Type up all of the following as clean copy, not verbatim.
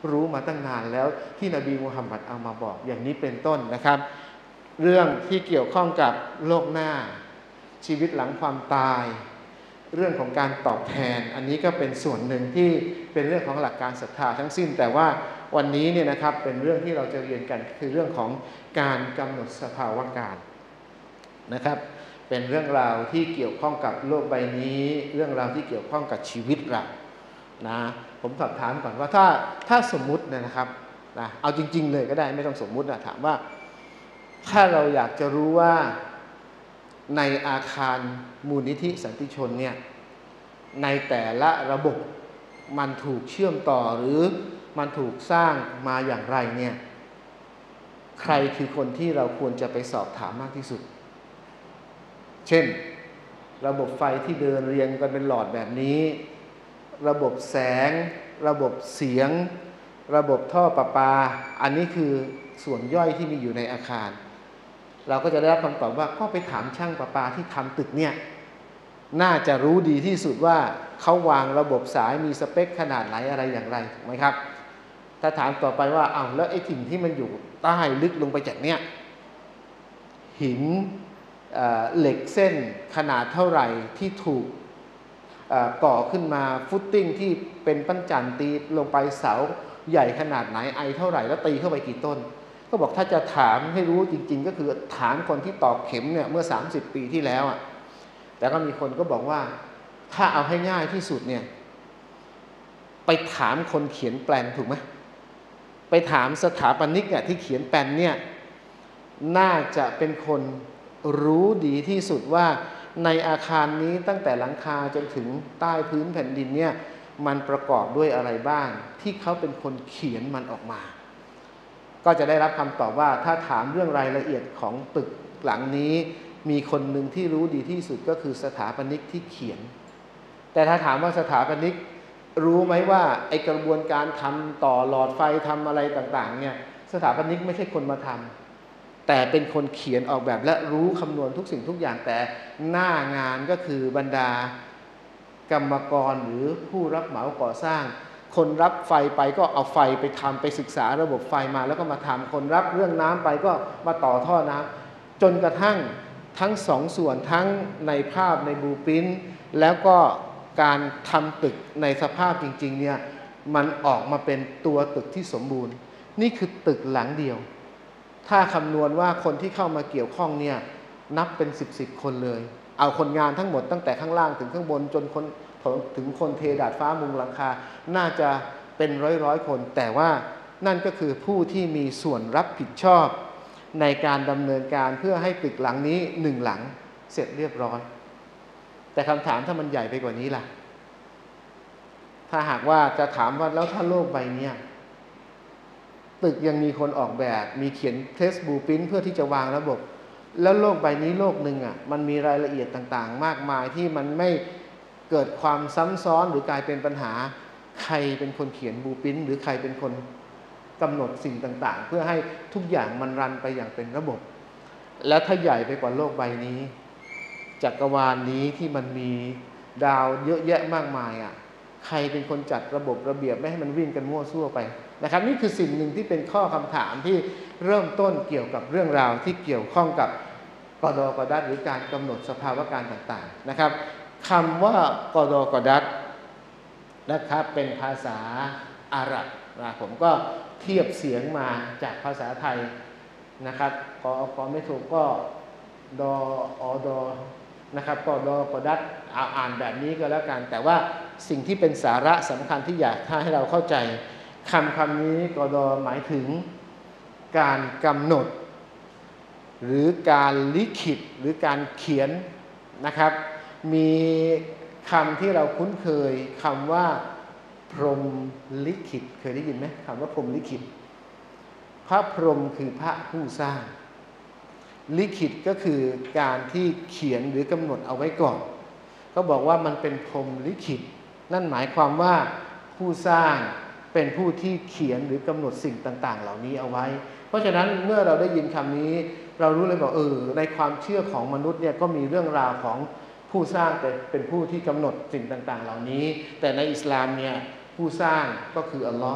รู้มาตั้งนานแล้วที่นบีมุฮัมมัดเอามาบอกอย่างนี้เป็นต้นนะครับเรื่องที่เกี่ยวข้องกับโลกหน้าชีวิตหลังความตายเรื่องของการตอบแทนอันนี้ก็เป็นส่วนหนึ่งที่เป็นเรื่องของหลักการศรัทธาทั้งสิ้นแต่ว่าวันนี้เนี่ยนะครับเป็นเรื่องที่เราจะเรียนกันคือเรื่องของการกำหนดสภาวะการนะครับเป็นเรื่องราวที่เกี่ยวข้องกับโลกใบนี้เรื่องราวที่เกี่ยวข้องกับชีวิตเรานะผมสอบถามก่อนว่าถ้าสมมุตินะครับนะเอาจริงๆเลยก็ได้ไม่ต้องสมมุตินะถามว่าถ้าเราอยากจะรู้ว่าในอาคารมูลนิธิสันติชนเนี่ยในแต่ละระบบมันถูกเชื่อมต่อหรือมันถูกสร้างมาอย่างไรเนี่ยใครคือคนที่เราควรจะไปสอบถามมากที่สุดเช่นระบบไฟที่เดินเรียงกันเป็นหลอดแบบนี้ระบบแสงระบบเสียงระบบท่อประปาอันนี้คือส่วนย่อยที่มีอยู่ในอาคารเราก็จะได้รับคำตอบว่าก็ไปถามช่างประปาที่ทำตึกเนี่ยน่าจะรู้ดีที่สุดว่าเขาวางระบบสายมีสเปคขนาดไหนอะไรอย่างไรถูกไหมครับถ้าถามต่อไปว่าอ้าวแล้วไอ้สิ่งที่มันอยู่ใต้ลึกลงไปจากเนี่ยหินเหล็กเส้นขนาดเท่าไหร่ที่ถูกก่อขึ้นมาฟุตติ้งที่เป็นปั้นจันตีลงไปเสาใหญ่ขนาดไหนไอเท่าไหร่แล้วตีเข้าไปกี่ต้นก็บอกถ้าจะถามให้รู้จริงๆก็คือถามคนที่ตอกเข็มเนี่ยเมื่อ30 ปีที่แล้วแต่ก็มีคนก็บอกว่าถ้าเอาให้ง่ายที่สุดเนี่ยไปถามคนเขียนแปลนถูกไหมไปถามสถาปนิกที่เขียนแปลนเนี่ยน่าจะเป็นคนรู้ดีที่สุดว่าในอาคารนี้ตั้งแต่หลังคาจนถึงใต้พื้นแผ่นดินเนี่ยมันประกอบด้วยอะไรบ้างที่เขาเป็นคนเขียนมันออกมาก็จะได้รับคำตอบว่าถ้าถามเรื่องรายละเอียดของตึกหลังนี้มีคนหนึ่งที่รู้ดีที่สุดก็คือสถาปนิกที่เขียนแต่ถ้าถามว่าสถาปนิกรู้ไหมว่าไอกระบวนการทำต่อหลอดไฟทำอะไรต่างๆเนี่ยสถาปนิกไม่ใช่คนมาทำแต่เป็นคนเขียนออกแบบและรู้คำนวณทุกสิ่งทุกอย่างแต่หน้างานก็คือบรรดากรรมกรหรือผู้รับเหมาก่อสร้างคนรับไฟไปก็เอาไฟไปทำไปศึกษาระบบไฟมาแล้วก็มาทำคนรับเรื่องน้ำไปก็มาต่อท่อน้ำจนกระทั่งทั้งสองส่วนทั้งในภาพในบลูพรินท์แล้วก็การทำตึกในสภาพจริงๆเนี่ยมันออกมาเป็นตัวตึกที่สมบูรณ์นี่คือตึกหลังเดียวถ้าคำนวณว่าคนที่เข้ามาเกี่ยวข้องเนี่ยนับเป็น10คนเลยเอาคนงานทั้งหมดตั้งแต่ข้างล่างถึงข้างบนจนถึงคนเทดาดฟ้ามุงหลังคาน่าจะเป็นร้อยคนแต่ว่านั่นก็คือผู้ที่มีส่วนรับผิดชอบในการดำเนินการเพื่อให้ตึกหลังนี้1หลังเสร็จเรียบร้อยแต่คำถามถ้ามันใหญ่ไปกว่านี้ล่ะถ้าหากว่าจะถามว่าแล้วถ้าโลกใบนี้ตึกยังมีคนออกแบบมีเขียนเทสบูปินเพื่อที่จะวางระบบแล้วโลกใบนี้โลกหนึ่งมันมีรายละเอียดต่างๆมากมายที่มันไม่เกิดความซ้ำซ้อนหรือกลายเป็นปัญหาใครเป็นคนเขียนบูปินหรือใครเป็นคนกำหนดสิ่งต่างๆเพื่อให้ทุกอย่างมันรันไปอย่างเป็นระบบแล้วถ้าใหญ่ไปกว่าโลกใบนี้จักรวาลนี้ที่มันมีดาวเยอะแยะมากมายใครเป็นคนจัดระบบระเบียบไม่ให้มันวิ่งกันมั่วซั่วไปนะครับนี่คือสิ่งหนึ่งที่เป็นข้อคำถามที่เริ่มต้นเกี่ยวกับเรื่องราวที่เกี่ยวข้องกับกดกดัตหรือการกำหนดสภาวะการต่างๆนะครับคำว่ากดกดัตนะครับเป็นภาษาอาหรับนะผมก็เทียบเสียงมาจากภาษาไทยนะครับกไม่ถูกก็ดอดนะครับก็ดกดัตอ่านแบบนี้ก็แล้วกันแต่ว่าสิ่งที่เป็นสาระสำคัญที่อยากให้เราเข้าใจคำนี้กดหมายถึงการกำหนดหรือการลิขิตหรือการเขียนนะครับมีคำที่เราคุ้นเคยคำว่าพรหมลิขิตเคยได้ยินไหมคำว่าพรหมลิขิตพระพรหมคือพระผู้สร้างลิขิตก็คือการที่เขียนหรือกำหนดเอาไว้ก่อนก็บอกว่ามันเป็นพรหมลิขิตนั่นหมายความว่าผู้สร้างเป็นผู้ที่เขียนหรือกำหนดสิ่งต่างๆเหล่านี้เอาไว้เพราะฉะนั้นเมื่อเราได้ยินคำนี้เรารู้เลยบอกในความเชื่อของมนุษย์เนี่ยก็มีเรื่องราวของผู้สร้างแต่เป็นผู้ที่กำหนดสิ่งต่างๆเหล่านี้แต่ในอิสลามเนี่ยผู้สร้างก็คืออัลลอฮ์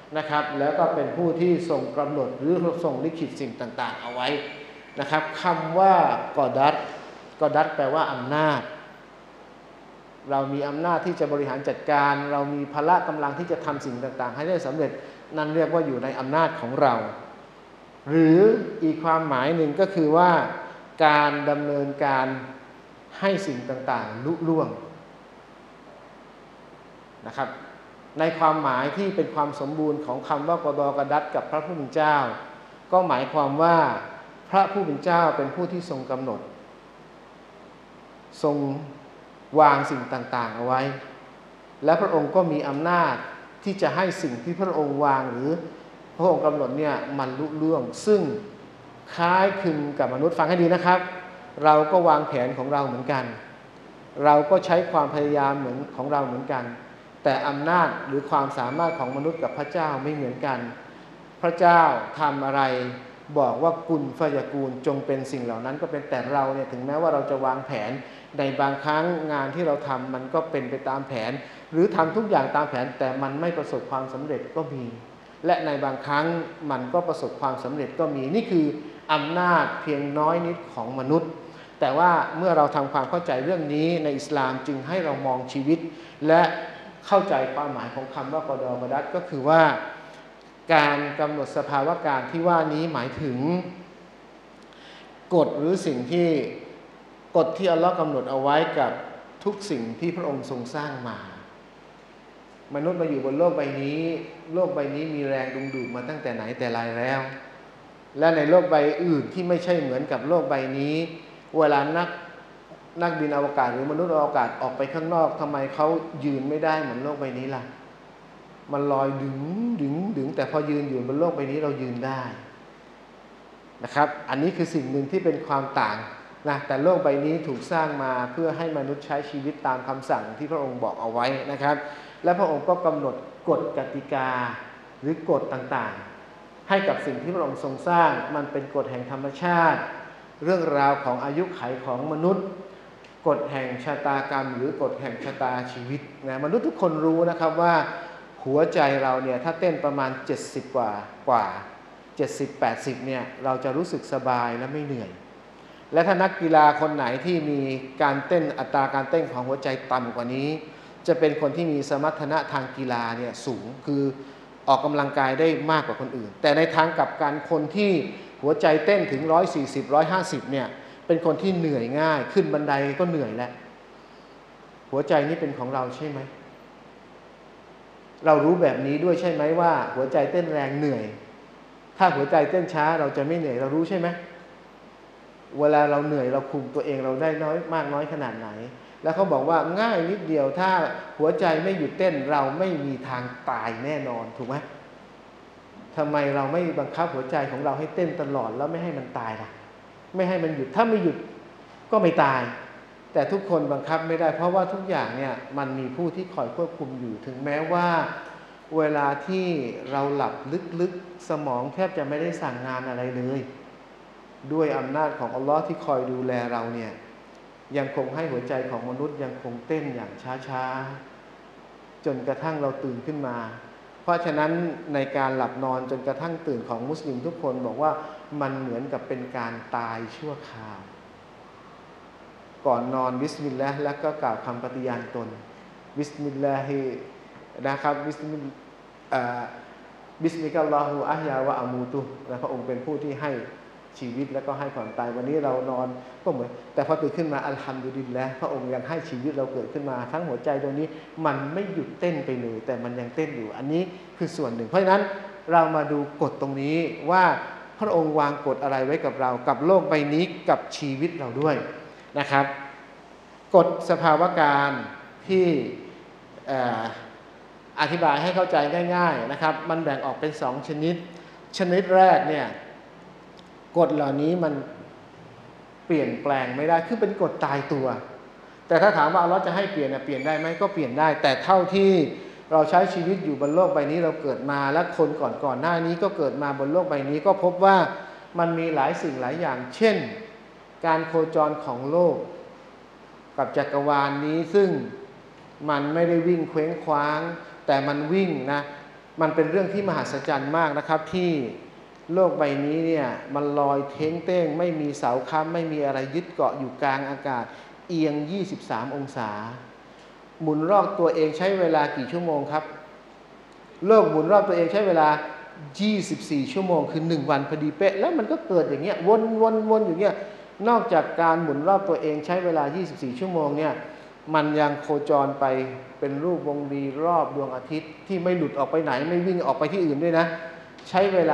นะครับแล้วก็เป็นผู้ที่ทรงกำหนดหรือทรงลิขิตสิ่งต่างๆเอาไว้นะครับคำว่ากอดัตแปลว่าอำนาจเรามีอำนาจที่จะบริหารจัดการเรามีพละกำลังที่จะทำสิ่งต่างๆให้ได้สำเร็จนั่นเรียกว่าอยู่ในอำนาจของเราหรืออีกความหมายหนึ่งก็คือว่าการดำเนินการให้สิ่งต่างๆลุล่วงนะครับในความหมายที่เป็นความสมบูรณ์ของคำว่ากอฎอกดัตกับพระผู้เป็นเจ้าก็หมายความว่าพระผู้เป็นเจ้าเป็นผู้ที่ทรงกำหนดทรงวางสิ่งต่างๆเอาไว้และพระองค์ก็มีอำนาจที่จะให้สิ่งที่พระองค์วางหรือพระองค์กำหนดเนี่ยมันลุล่วงซึ่งคล้ายคลึงกับมนุษย์ฟังให้ดีนะครับเราก็วางแผนของเราเหมือนกันเราก็ใช้ความพยายามเหมือนของเราเหมือนกันแต่อำนาจหรือความสามารถของมนุษย์กับพระเจ้าไม่เหมือนกันพระเจ้าทำอะไรบอกว่ากุลฟยกูลจงเป็นสิ่งเหล่านั้นก็เป็นแต่เราเนี่ยถึงแม้ว่าเราจะวางแผนในบางครั้งงานที่เราทำมันก็เป็นไปตามแผนหรือทำทุกอย่างตามแผนแต่มันไม่ประสบความสำเร็จก็มีและในบางครั้งมันก็ประสบความสำเร็จก็มีนี่คืออำนาจเพียงน้อยนิดของมนุษย์แต่ว่าเมื่อเราทำความเข้าใจเรื่องนี้ในอิสลามจึงให้เรามองชีวิตและเข้าใจความหมายของคำว่ากอฎอกดัตก็คือว่าการกำหนดสภาวะการที่ว่านี้หมายถึงกฎหรือสิ่งที่กฎที่อัลลอฮ์กำหนดเอาไว้กับทุกสิ่งที่พระองค์ทรงสร้างมามนุษย์มาอยู่บนโลกใบนี้โลกใบนี้มีแรงดึงดูดมาตั้งแต่ไหนแต่ไรแล้วและในโลกใบอื่นที่ไม่ใช่เหมือนกับโลกใบนี้เวลานักบินอวกาศหรือมนุษย์อวกาศออกไปข้างนอกทำไมเขายืนไม่ได้เหมือนโลกใบนี้ล่ะมันลอยดึงแต่พอยืนอยู่บนโลกใบนี้เรายืนได้นะครับอันนี้คือสิ่งหนึ่งที่เป็นความต่างนะแต่โลกใบนี้ถูกสร้างมาเพื่อให้มนุษย์ใช้ชีวิตตามคำสั่งที่พระองค์บอกเอาไว้นะครับและพระองค์ก็กำหนดกฎกติกาหรือกฎต่างๆให้กับสิ่งที่พระองค์ทรงสร้างมันเป็นกฎแห่งธรรมชาติเรื่องราวของอายุขัยของมนุษย์กฎแห่งชะตากรรมหรือกฎแห่งชะตาชีวิตนะมนุษย์ทุกคนรู้นะครับว่าหัวใจเราเนี่ยถ้าเต้นประมาณ70กว่า70-80เนี่ยเราจะรู้สึกสบายและไม่เหนื่อยและถ้านักกีฬาคนไหนที่มีการเต้นอัตราการเต้นของหัวใจต่ำกว่านี้จะเป็นคนที่มีสมรรถนะทางกีฬาเนี่ยสูงคือออกกำลังกายได้มากกว่าคนอื่นแต่ในทางกลับกันคนที่หัวใจเต้นถึง140-150เนี่ยเป็นคนที่เหนื่อยง่ายขึ้นบันไดก็เหนื่อยแล้วหัวใจนี้เป็นของเราใช่ไหมเรารู้แบบนี้ด้วยใช่ไหมว่าหัวใจเต้นแรงเหนื่อยถ้าหัวใจเต้นช้าเราจะไม่เหนื่อยเรารู้ใช่ไหมเวลาเราเหนื่อยเราคุมตัวเองเราได้น้อยมากน้อยขนาดไหนแล้วเขาบอกว่าง่ายนิดเดียวถ้าหัวใจไม่หยุดเต้นเราไม่มีทางตายแน่นอนถูกไหมทำไมเราไม่บังคับหัวใจของเราให้เต้นตลอดแล้วไม่ให้มันตายล่ะไม่ให้มันหยุดถ้าไม่หยุดก็ไม่ตายแต่ทุกคนบังคับไม่ได้เพราะว่าทุกอย่างเนี่ยมันมีผู้ที่คอยควบคุมอยู่ถึงแม้ว่าเวลาที่เราหลับลึกๆสมองแทบจะไม่ได้สั่งงานอะไรเลยด้วยอำนาจของอัลลอฮ์ที่คอยดูแลเราเนี่ยยังคงให้หัวใจของมนุษย์ยังคงเต้นอย่างช้าๆจนกระทั่งเราตื่นขึ้นมาเพราะฉะนั้นในการหลับนอนจนกระทั่งตื่นของมุสลิมทุกคนบอกว่ามันเหมือนกับเป็นการตายชั่วคราวก่อนนอนบิสมิลลาห์แล้วก็กล่าวคำปฏิญาณตนบิสมิลลาฮินะครับบิสมิกัลลอฮุอัฮยาวะอามูตุและพระองค์เป็นผู้ที่ให้ชีวิตแล้วก็ให้ความตายวันนี้เรานอนก็เหมือนแต่พอตื่นขึ้นมาอัลฮัมดุลิลละห์พระองค์ยังให้ชีวิตเราเกิดขึ้นมาทั้งหัวใจตรงนี้มันไม่หยุดเต้นไปเลยแต่มันยังเต้นอยู่อันนี้คือส่วนหนึ่งเพราะฉะนั้นเรามาดูกฎตรงนี้ว่าพระองค์วางกฎอะไรไว้กับเรากับโลกใบนี้กับชีวิตเราด้วยนะครับกฎสภาวะการที่อธิบายให้เข้าใจง่ายๆนะครับมันแบ่งออกเป็น2ชนิดแรกเนี่ยกฎเหล่านี้มันเปลี่ยนแปลงไม่ได้คือเป็นกฎตายตัวแต่ถ้าถามว่าอัลเลาะห์จะให้เปลี่ยนเปลี่ยนได้ไหมก็เปลี่ยนได้แต่เท่าที่เราใช้ชีวิตอยู่บนโลกใบนี้เราเกิดมาและคนก่อนหน้านี้ก็เกิดมาบนโลกใบนี้ก็พบว่ามันมีหลายสิ่งหลายอย่างเช่นการโคจรของโลกกับจักรวาลนี้ซึ่งมันไม่ได้วิ่งเคว้งคว้างแต่มันวิ่งนะมันเป็นเรื่องที่มหัศจรรย์มากนะครับที่โลกใบนี้เนี่ยมันลอยเท้งเต้งไม่มีเสาค้ำไม่มีอะไรยึดเกาะอยู่กลางอากาศเอียง23องศาหมุนรอบตัวเองใช้เวลากี่ชั่วโมงครับโลกหมุนรอบตัวเองใช้เวลา24ชั่วโมงคือ1วันพอดีเป๊ะแล้วมันก็เกิดอย่างเงี้ยวนอยู่เงี้ยนอกจากการหมุนรอบตัวเองใช้เวลา24ชั่วโมงเนี่ยมันยังโคจรไปเป็นรูปวงรีรอบดวงอาทิตย์ที่ไม่หลุดออกไปไหนไม่วิ่งออกไปที่อื่นด้วยนะใช้เวลา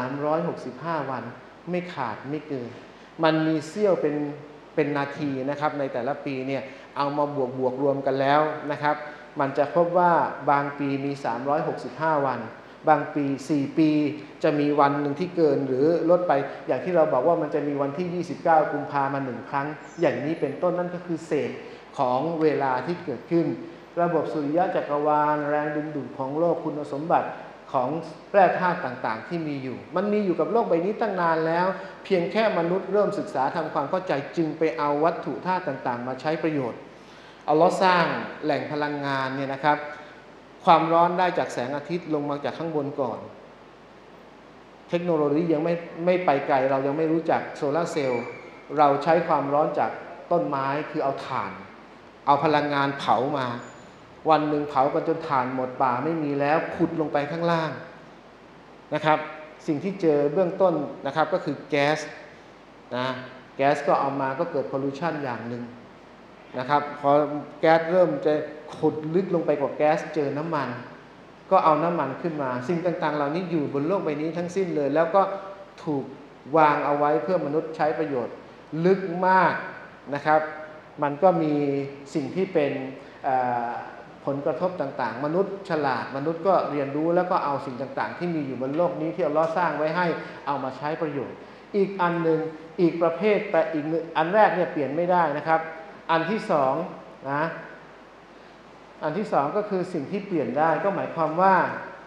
365วันไม่ขาดไม่เกินมันมีเสี้ยวเป็นนาทีนะครับในแต่ละปีเนี่ยเอามาบวกรวมกันแล้วนะครับมันจะพบว่าบางปีมี365วันบางปี4ปีจะมีวันหนึ่งที่เกินหรือลดไปอย่างที่เราบอกว่ามันจะมีวันที่29กุมภาพันธ์มา1ครั้งอย่างนี้เป็นต้นนั่นก็คือเศษของเวลาที่เกิดขึ้นระบบสุริยะจักรวาลแรงดึงดูดของโลกคุณสมบัติของแร่ธาตุต่างๆที่มีอยู่มันมีอยู่กับโลกใบนี้ตั้งนานแล้วเพียงแค่มนุษย์เริ่มศึกษาทำความเข้าใจจึงไปเอาวัตถุธาตุต่างๆมาใช้ประโยชน์อัลเลาะห์สร้างแหล่งพลังงานเนี่ยนะครับความร้อนได้จากแสงอาทิตย์ลงมาจากข้างบนก่อนเทคโนโลยียังไม่ไปไกลเรายังไม่รู้จักโซลาร์เซลล์เราใช้ความร้อนจากต้นไม้คือเอาถ่านเอาพลังงานเผามาวันหนึ่งเผากันจนถ่านหมดป่าไม่มีแล้วขุดลงไปข้างล่างนะครับสิ่งที่เจอเบื้องต้นนะครับก็คือแก๊สนะแก๊สก็เอามาก็เกิดพอลูชันอย่างหนึ่งนะครับพอแก๊สเริ่มจะขุดลึกลงไปกว่าแก๊สเจอน้ำมันก็เอาน้ำมันขึ้นมาสิ่งต่างๆเหล่านี้อยู่บนโลกใบนี้ทั้งสิ้นเลยแล้วก็ถูกวางเอาไว้เพื่อมนุษย์ใช้ประโยชน์ลึกมากนะครับมันก็มีสิ่งที่เป็นผลกระทบต่างๆมนุษย์ฉลาดมนุษย์ก็เรียนรู้แล้วก็เอาสิ่งต่างๆที่มีอยู่บนโลกนี้ที่อัลเลาะห์สร้างไว้ให้เอามาใช้ประโยชน์อีกอันหนึ่งอีกประเภทแต่อีกอันแรกเนี่ยเปลี่ยนไม่ได้นะครับอันที่สองนะอันที่สองก็คือสิ่งที่เปลี่ยนได้ก็หมายความว่า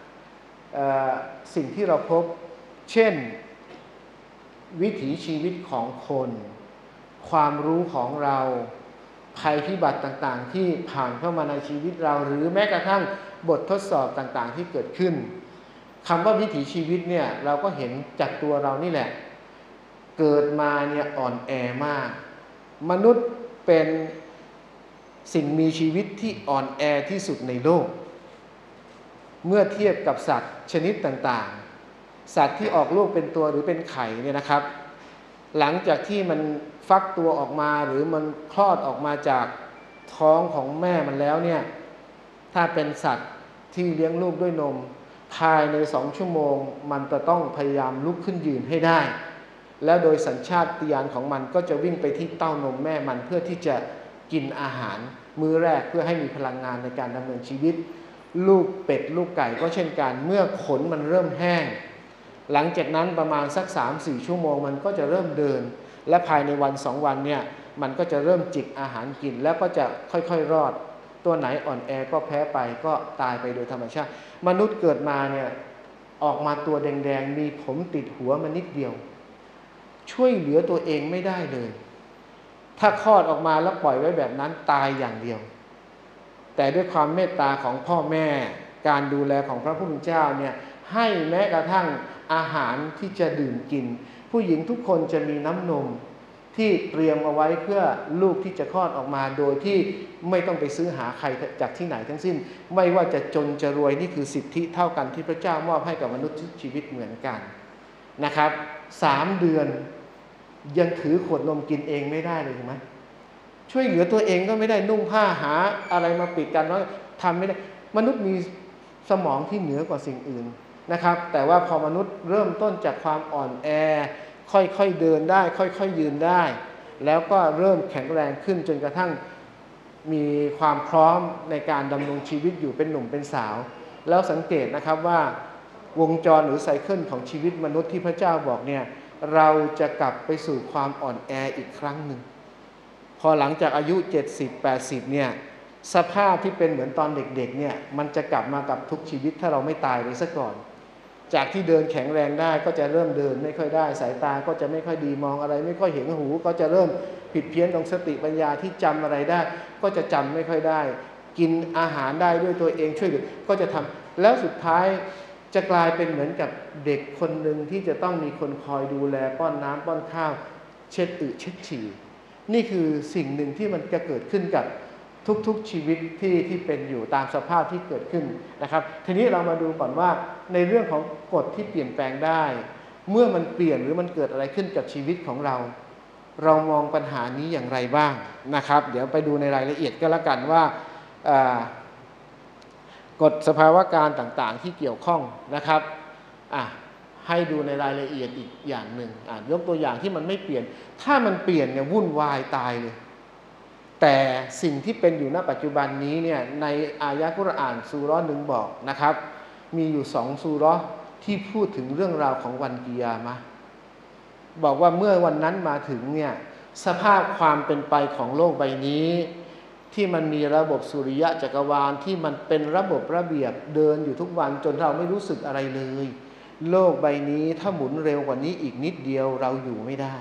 สิ่งที่เราพบเช่นวิถีชีวิตของคนความรู้ของเราภัยพิบัติต่างๆที่ผ่านเข้ามาในชีวิตเราหรือแม้กระทั่งบททดสอบต่างๆที่เกิดขึ้นคำว่าวิถีชีวิตเนี่ยเราก็เห็นจากตัวเรานี่แหละเกิดมาเนี่ยอ่อนแอมากมนุษย์เป็นสิ่งมีชีวิตที่อ่อนแอที่สุดในโลกเมื่อเทียบกับสัตว์ชนิดต่างๆสัตว์ที่ออกลูกเป็นตัวหรือเป็นไข่เนี่ยนะครับหลังจากที่มันฟักตัวออกมาหรือมันคลอดออกมาจากท้องของแม่มันแล้วเนี่ยถ้าเป็นสัตว์ที่เลี้ยงลูกด้วยนมภายใน2 ชั่วโมงมันจะต้องพยายามลุกขึ้นยืนให้ได้แล้วโดยสัญชาตญาณของมันก็จะวิ่งไปที่เต้านมแม่มันเพื่อที่จะกินอาหารมื้อแรกเพื่อให้มีพลังงานในการดำเนินชีวิตลูกเป็ดลูกไก่ก็เช่นกันเมื่อขนมันเริ่มแห้งหลังจากนั้นประมาณสัก 3-4 ชั่วโมงมันก็จะเริ่มเดินและภายในวัน2 วันเนี่ยมันก็จะเริ่มจิกอาหารกินแล้วก็จะค่อยๆรอดตัวไหนอ่อนแอก็แพ้ไปก็ตายไปโดยธรรมชาติมนุษย์เกิดมาเนี่ยออกมาตัวแดงๆมีผมติดหัวมานิดเดียวช่วยเหลือตัวเองไม่ได้เลยถ้าคลอดออกมาแล้วปล่อยไว้แบบนั้นตายอย่างเดียวแต่ด้วยความเมตตาของพ่อแม่การดูแลของพระผู้เป็นเจ้าเนี่ยให้แม้กระทั่งอาหารที่จะดื่มกินผู้หญิงทุกคนจะมีน้ำนมที่เตรียมเอาไว้เพื่อลูกที่จะคลอดออกมาโดยที่ไม่ต้องไปซื้อหาใครจากที่ไหนทั้งสิ้นไม่ว่าจะจนจะรวยนี่คือสิทธิเท่ากันที่พระเจ้ามอบให้กับมนุษย์ทุกชีวิตเหมือนกันนะครับ3 เดือนยังถือขวดนมกินเองไม่ได้เลยถูกไหมช่วยเหลือตัวเองก็ไม่ได้นุ่งผ้าหาอะไรมาปิดกันเนาะทำไม่ได้มนุษย์มีสมองที่เหนือกว่าสิ่งอื่นนะครับแต่ว่าพอมนุษย์เริ่มต้นจากความอ่อนแอค่อยๆเดินได้ค่อยๆยืนได้แล้วก็เริ่มแข็งแรงขึ้นจนกระทั่งมีความพร้อมในการดำรงชีวิตอยู่เป็นหนุ่มเป็นสาวแล้วสังเกตนะครับว่าวงจรหรือไซเคิลของชีวิตมนุษย์ที่พระเจ้าบอกเนี่ยเราจะกลับไปสู่ความอ่อนแออีกครั้งหนึ่งพอหลังจากอายุ70-80เนี่ยสภาพที่เป็นเหมือนตอนเด็กๆเนี่ยมันจะกลับมากับทุกชีวิตถ้าเราไม่ตายไปซะก่อนจากที่เดินแข็งแรงได้ก็จะเริ่มเดินไม่ค่อยได้สายตาก็จะไม่ค่อยดีมองอะไรไม่ค่อยเห็นหูก็จะเริ่มผิดเพี้ยนตรงสติปัญญาที่จำอะไรได้ก็จะจำไม่ค่อยได้กินอาหารได้ด้วยตัวเองช่วยเหลือก็จะทำแล้วสุดท้ายจะกลายเป็นเหมือนกับเด็กคนหนึ่งที่จะต้องมีคนคอยดูแลป้อนน้ำป้อนข้าวเช็ดอึเช็ดฉี่นี่คือสิ่งหนึ่งที่มันจะเกิดขึ้นกับทุกๆชีวิตที่เป็นอยู่ตามสภาพที่เกิดขึ้นนะครับทีนี้เรามาดูก่อนว่าในเรื่องของกฎที่เปลี่ยนแปลงได้เมื่อมันเปลี่ยนหรือมันเกิดอะไรขึ้นกับชีวิตของเรามองปัญหานี้อย่างไรบ้างนะครับเดี๋ยวไปดูในรายละเอียดก็แล้วกันว่ากฎสภาวะการต่างๆที่เกี่ยวข้องนะครับให้ดูในรายละเอียดอีกอย่างหนึ่งยกตัวอย่างที่มันไม่เปลี่ยนถ้ามันเปลี่ยนเนี่ยวุ่นวายตายเลยแต่สิ่งที่เป็นอยู่ณปัจจุบันนี้เนี่ยในอายะกุรอานซูเราะห์หนึ่งบอกนะครับมีอยู่2ซูเราะห์ที่พูดถึงเรื่องราวของวันกิยามะห์บอกว่าเมื่อวันนั้นมาถึงเนี่ยสภาพความเป็นไปของโลกใบนี้ที่มันมีระบบสุริยะจักรวาลที่มันเป็นระบบระเบียบเดินอยู่ทุกวันจนเราไม่รู้สึกอะไรเลยโลกใบนี้ถ้าหมุนเร็วกว่านี้อีกนิดเดียวเราอยู่ไม่ได้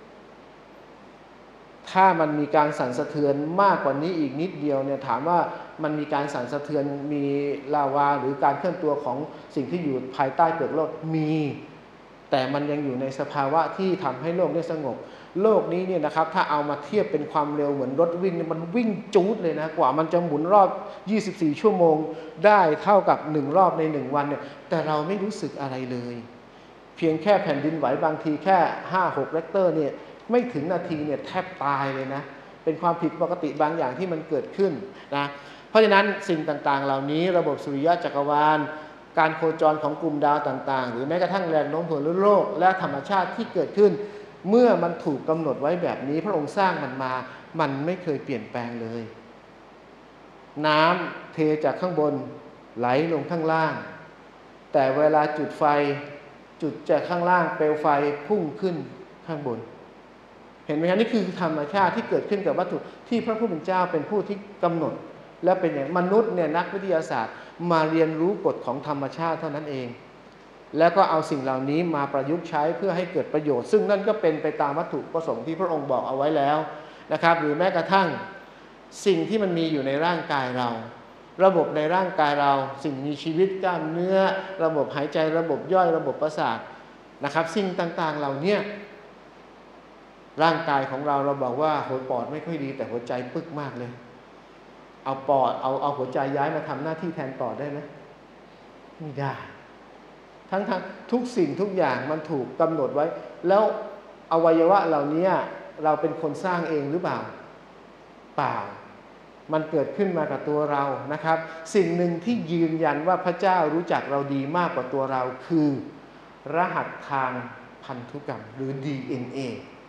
ถ้ามันมีการสั่นสะเทือนมากกว่านี้อีกนิดเดียวเนี่ยถามว่ามันมีการสั่นสะเทือนมีลาวาหรือการเคลื่อนตัวของสิ่งที่อยู่ภายใต้เปลือกโลกมีแต่มันยังอยู่ในสภาวะที่ทำให้โลกได้สงบโลกนี้เนี่ยนะครับถ้าเอามาเทียบเป็นความเร็วเหมือนรถวิ่งมันวิ่งจู๊ดเลยนะกว่ามันจะหมุนรอบ24ชั่วโมงได้เท่ากับ1รอบใน1วันเนี่ยแต่เราไม่รู้สึกอะไรเลยเพียงแค่แผ่นดินไหวบางทีแค่ 5-6 เรกเตอร์เนี่ยไม่ถึงนาทีเนี่ยแทบตายเลยนะเป็นความผิดปกติบางอย่างที่มันเกิดขึ้นนะเพราะฉะนั้นสิ่งต่างๆเหล่านี้ระบบสุริยะจักรวาลการโคจรของกลุ่มดาวต่างๆหรือแม้กระทั่งแรงโน้มถ่วงโลกและธรรมชาติที่เกิดขึ้นเมื่อมันถูกกำหนดไว้แบบนี้พระองค์สร้างมันมามันไม่เคยเปลี่ยนแปลงเลยน้ำเทจากข้างบนไหลลงข้างล่างแต่เวลาจุดไฟจุดจากข้างล่างเปลวไฟพุ่งขึ้นข้างบนเห็นไหมครับนี่คือธรรมชาติที่เกิดขึ้นกับวัตถุที่พระผู้เป็นเจ้าเป็นผู้ที่กำหนดและเป็นอย่างมนุษย์เนี่ยนักวิทยาศาสตร์มาเรียนรู้กฎของธรรมชาติเท่านั้นเองแล้วก็เอาสิ่งเหล่านี้มาประยุกต์ใช้เพื่อให้เกิดประโยชน์ซึ่งนั่นก็เป็นไปตามวัตถุประสงค์ที่พระองค์บอกเอาไว้แล้วนะครับหรือแม้กระทั่งสิ่งที่มันมีอยู่ในร่างกายเราระบบในร่างกายเราสิ่งมีชีวิตกล้ามเนื้อระบบหายใจระบบย่อยระบบประสาทนะครับสิ่งต่างๆเหล่านี้ร่างกายของเราบอกว่าหัวปอดไม่ค่อยดีแต่หัวใจปึ๊กมากเลยเอาปอดเอาหัวใจย้ายมาทำหน้าที่แทนปอดได้ไหมไม่ได้ทั้งทุกสิ่งทุกอย่างมันถูกกำหนดไว้แล้วอวัยวะเหล่านี้เราเป็นคนสร้างเองหรือเปล่าเปล่ามันเกิดขึ้นมากับตัวเรานะครับสิ่งหนึ่งที่ยืนยันว่าพระเจ้ารู้จักเราดีมากกว่าตัวเราคือรหัสทางพันธุกรรมหรือ DNA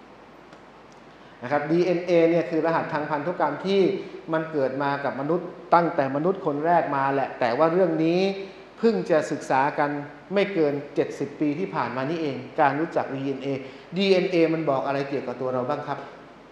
นะครับ DNA เนี่ยคือรหัสทางพันธุกรรมที่มันเกิดมากับมนุษย์ตั้งแต่มนุษย์คนแรกมาแหละแต่ว่าเรื่องนี้เพิ่งจะศึกษากันไม่เกิน70ปีที่ผ่านมานี่เองการรู้จัก DNA มันบอกอะไรเกี่ยวกับตัวเราบ้างครับ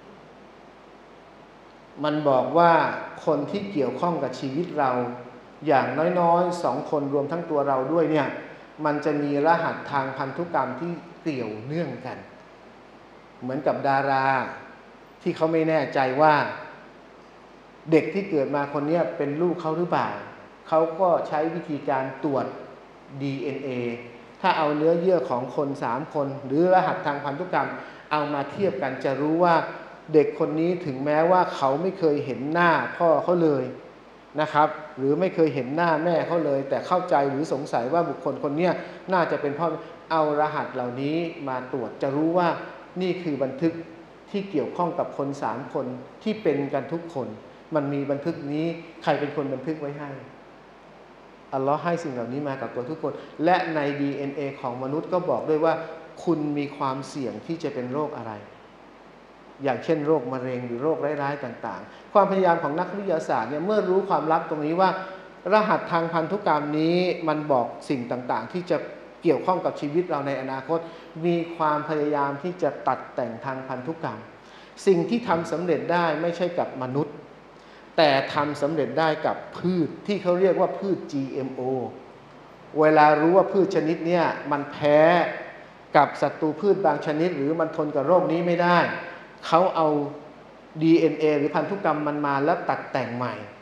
มันบอกว่าคนที่เกี่ยวข้องกับชีวิตเราอย่างน้อยๆ2คนรวมทั้งตัวเราด้วยเนี่ยมันจะมีรหัสทางพันธุกรรมที่เกี่ยวเนื่องกันเหมือนกับดาราที่เขาไม่แน่ใจว่าเด็กที่เกิดมาคนนี้เป็นลูกเขาหรือเปล่าเขาก็ใช้วิธีการตรวจ DNA ถ้าเอาเนื้อเยื่อของคน3คนหรือรหัสทางพันธุกรรมเอามาเทียบกันจะรู้ว่าเด็กคนนี้ถึงแม้ว่าเขาไม่เคยเห็นหน้าพ่อเขาเลยนะครับหรือไม่เคยเห็นหน้าแม่เขาเลยแต่เข้าใจหรือสงสัยว่าบุคคลคนนี้น่าจะเป็นพ่อเอารหัสเหล่านี้มาตรวจจะรู้ว่านี่คือบันทึกที่เกี่ยวข้องกับคน3คนที่เป็นกันทุกคนมันมีบันทึกนี้ใครเป็นคนบันทึกไว้ให้อัลลอฮ์ให้สิ่งเหล่านี้มากับตัวทุกคนและใน DNA ของมนุษย์ก็บอกด้วยว่าคุณมีความเสี่ยงที่จะเป็นโรคอะไรอย่างเช่นโรคมะเร็งหรือโรคร้ายๆต่างๆความพยายามของนักวิทยาศาสตร์เนี่ยเมื่อรู้ความลับตรงนี้ว่ารหัสทางพันธุกรรมนี้มันบอกสิ่งต่างๆที่จะเกี่ยวข้องกับชีวิตเราในอนาคตมีความพยายามที่จะตัดแต่งทางพันธุกรรมสิ่งที่ทำสำเร็จได้ไม่ใช่กับมนุษย์แต่ทำสำเร็จได้กับพืชที่เขาเรียกว่าพืช GMO เวลารู้ว่าพืชชนิดนี้มันแพ้กับศัตรูพืชบางชนิดหรือมันทนกับโรคนี้ไม่ได้เขาเอา DNA หรือพันธุกรรมมันมาแล้วตัดแต่งใหม่เ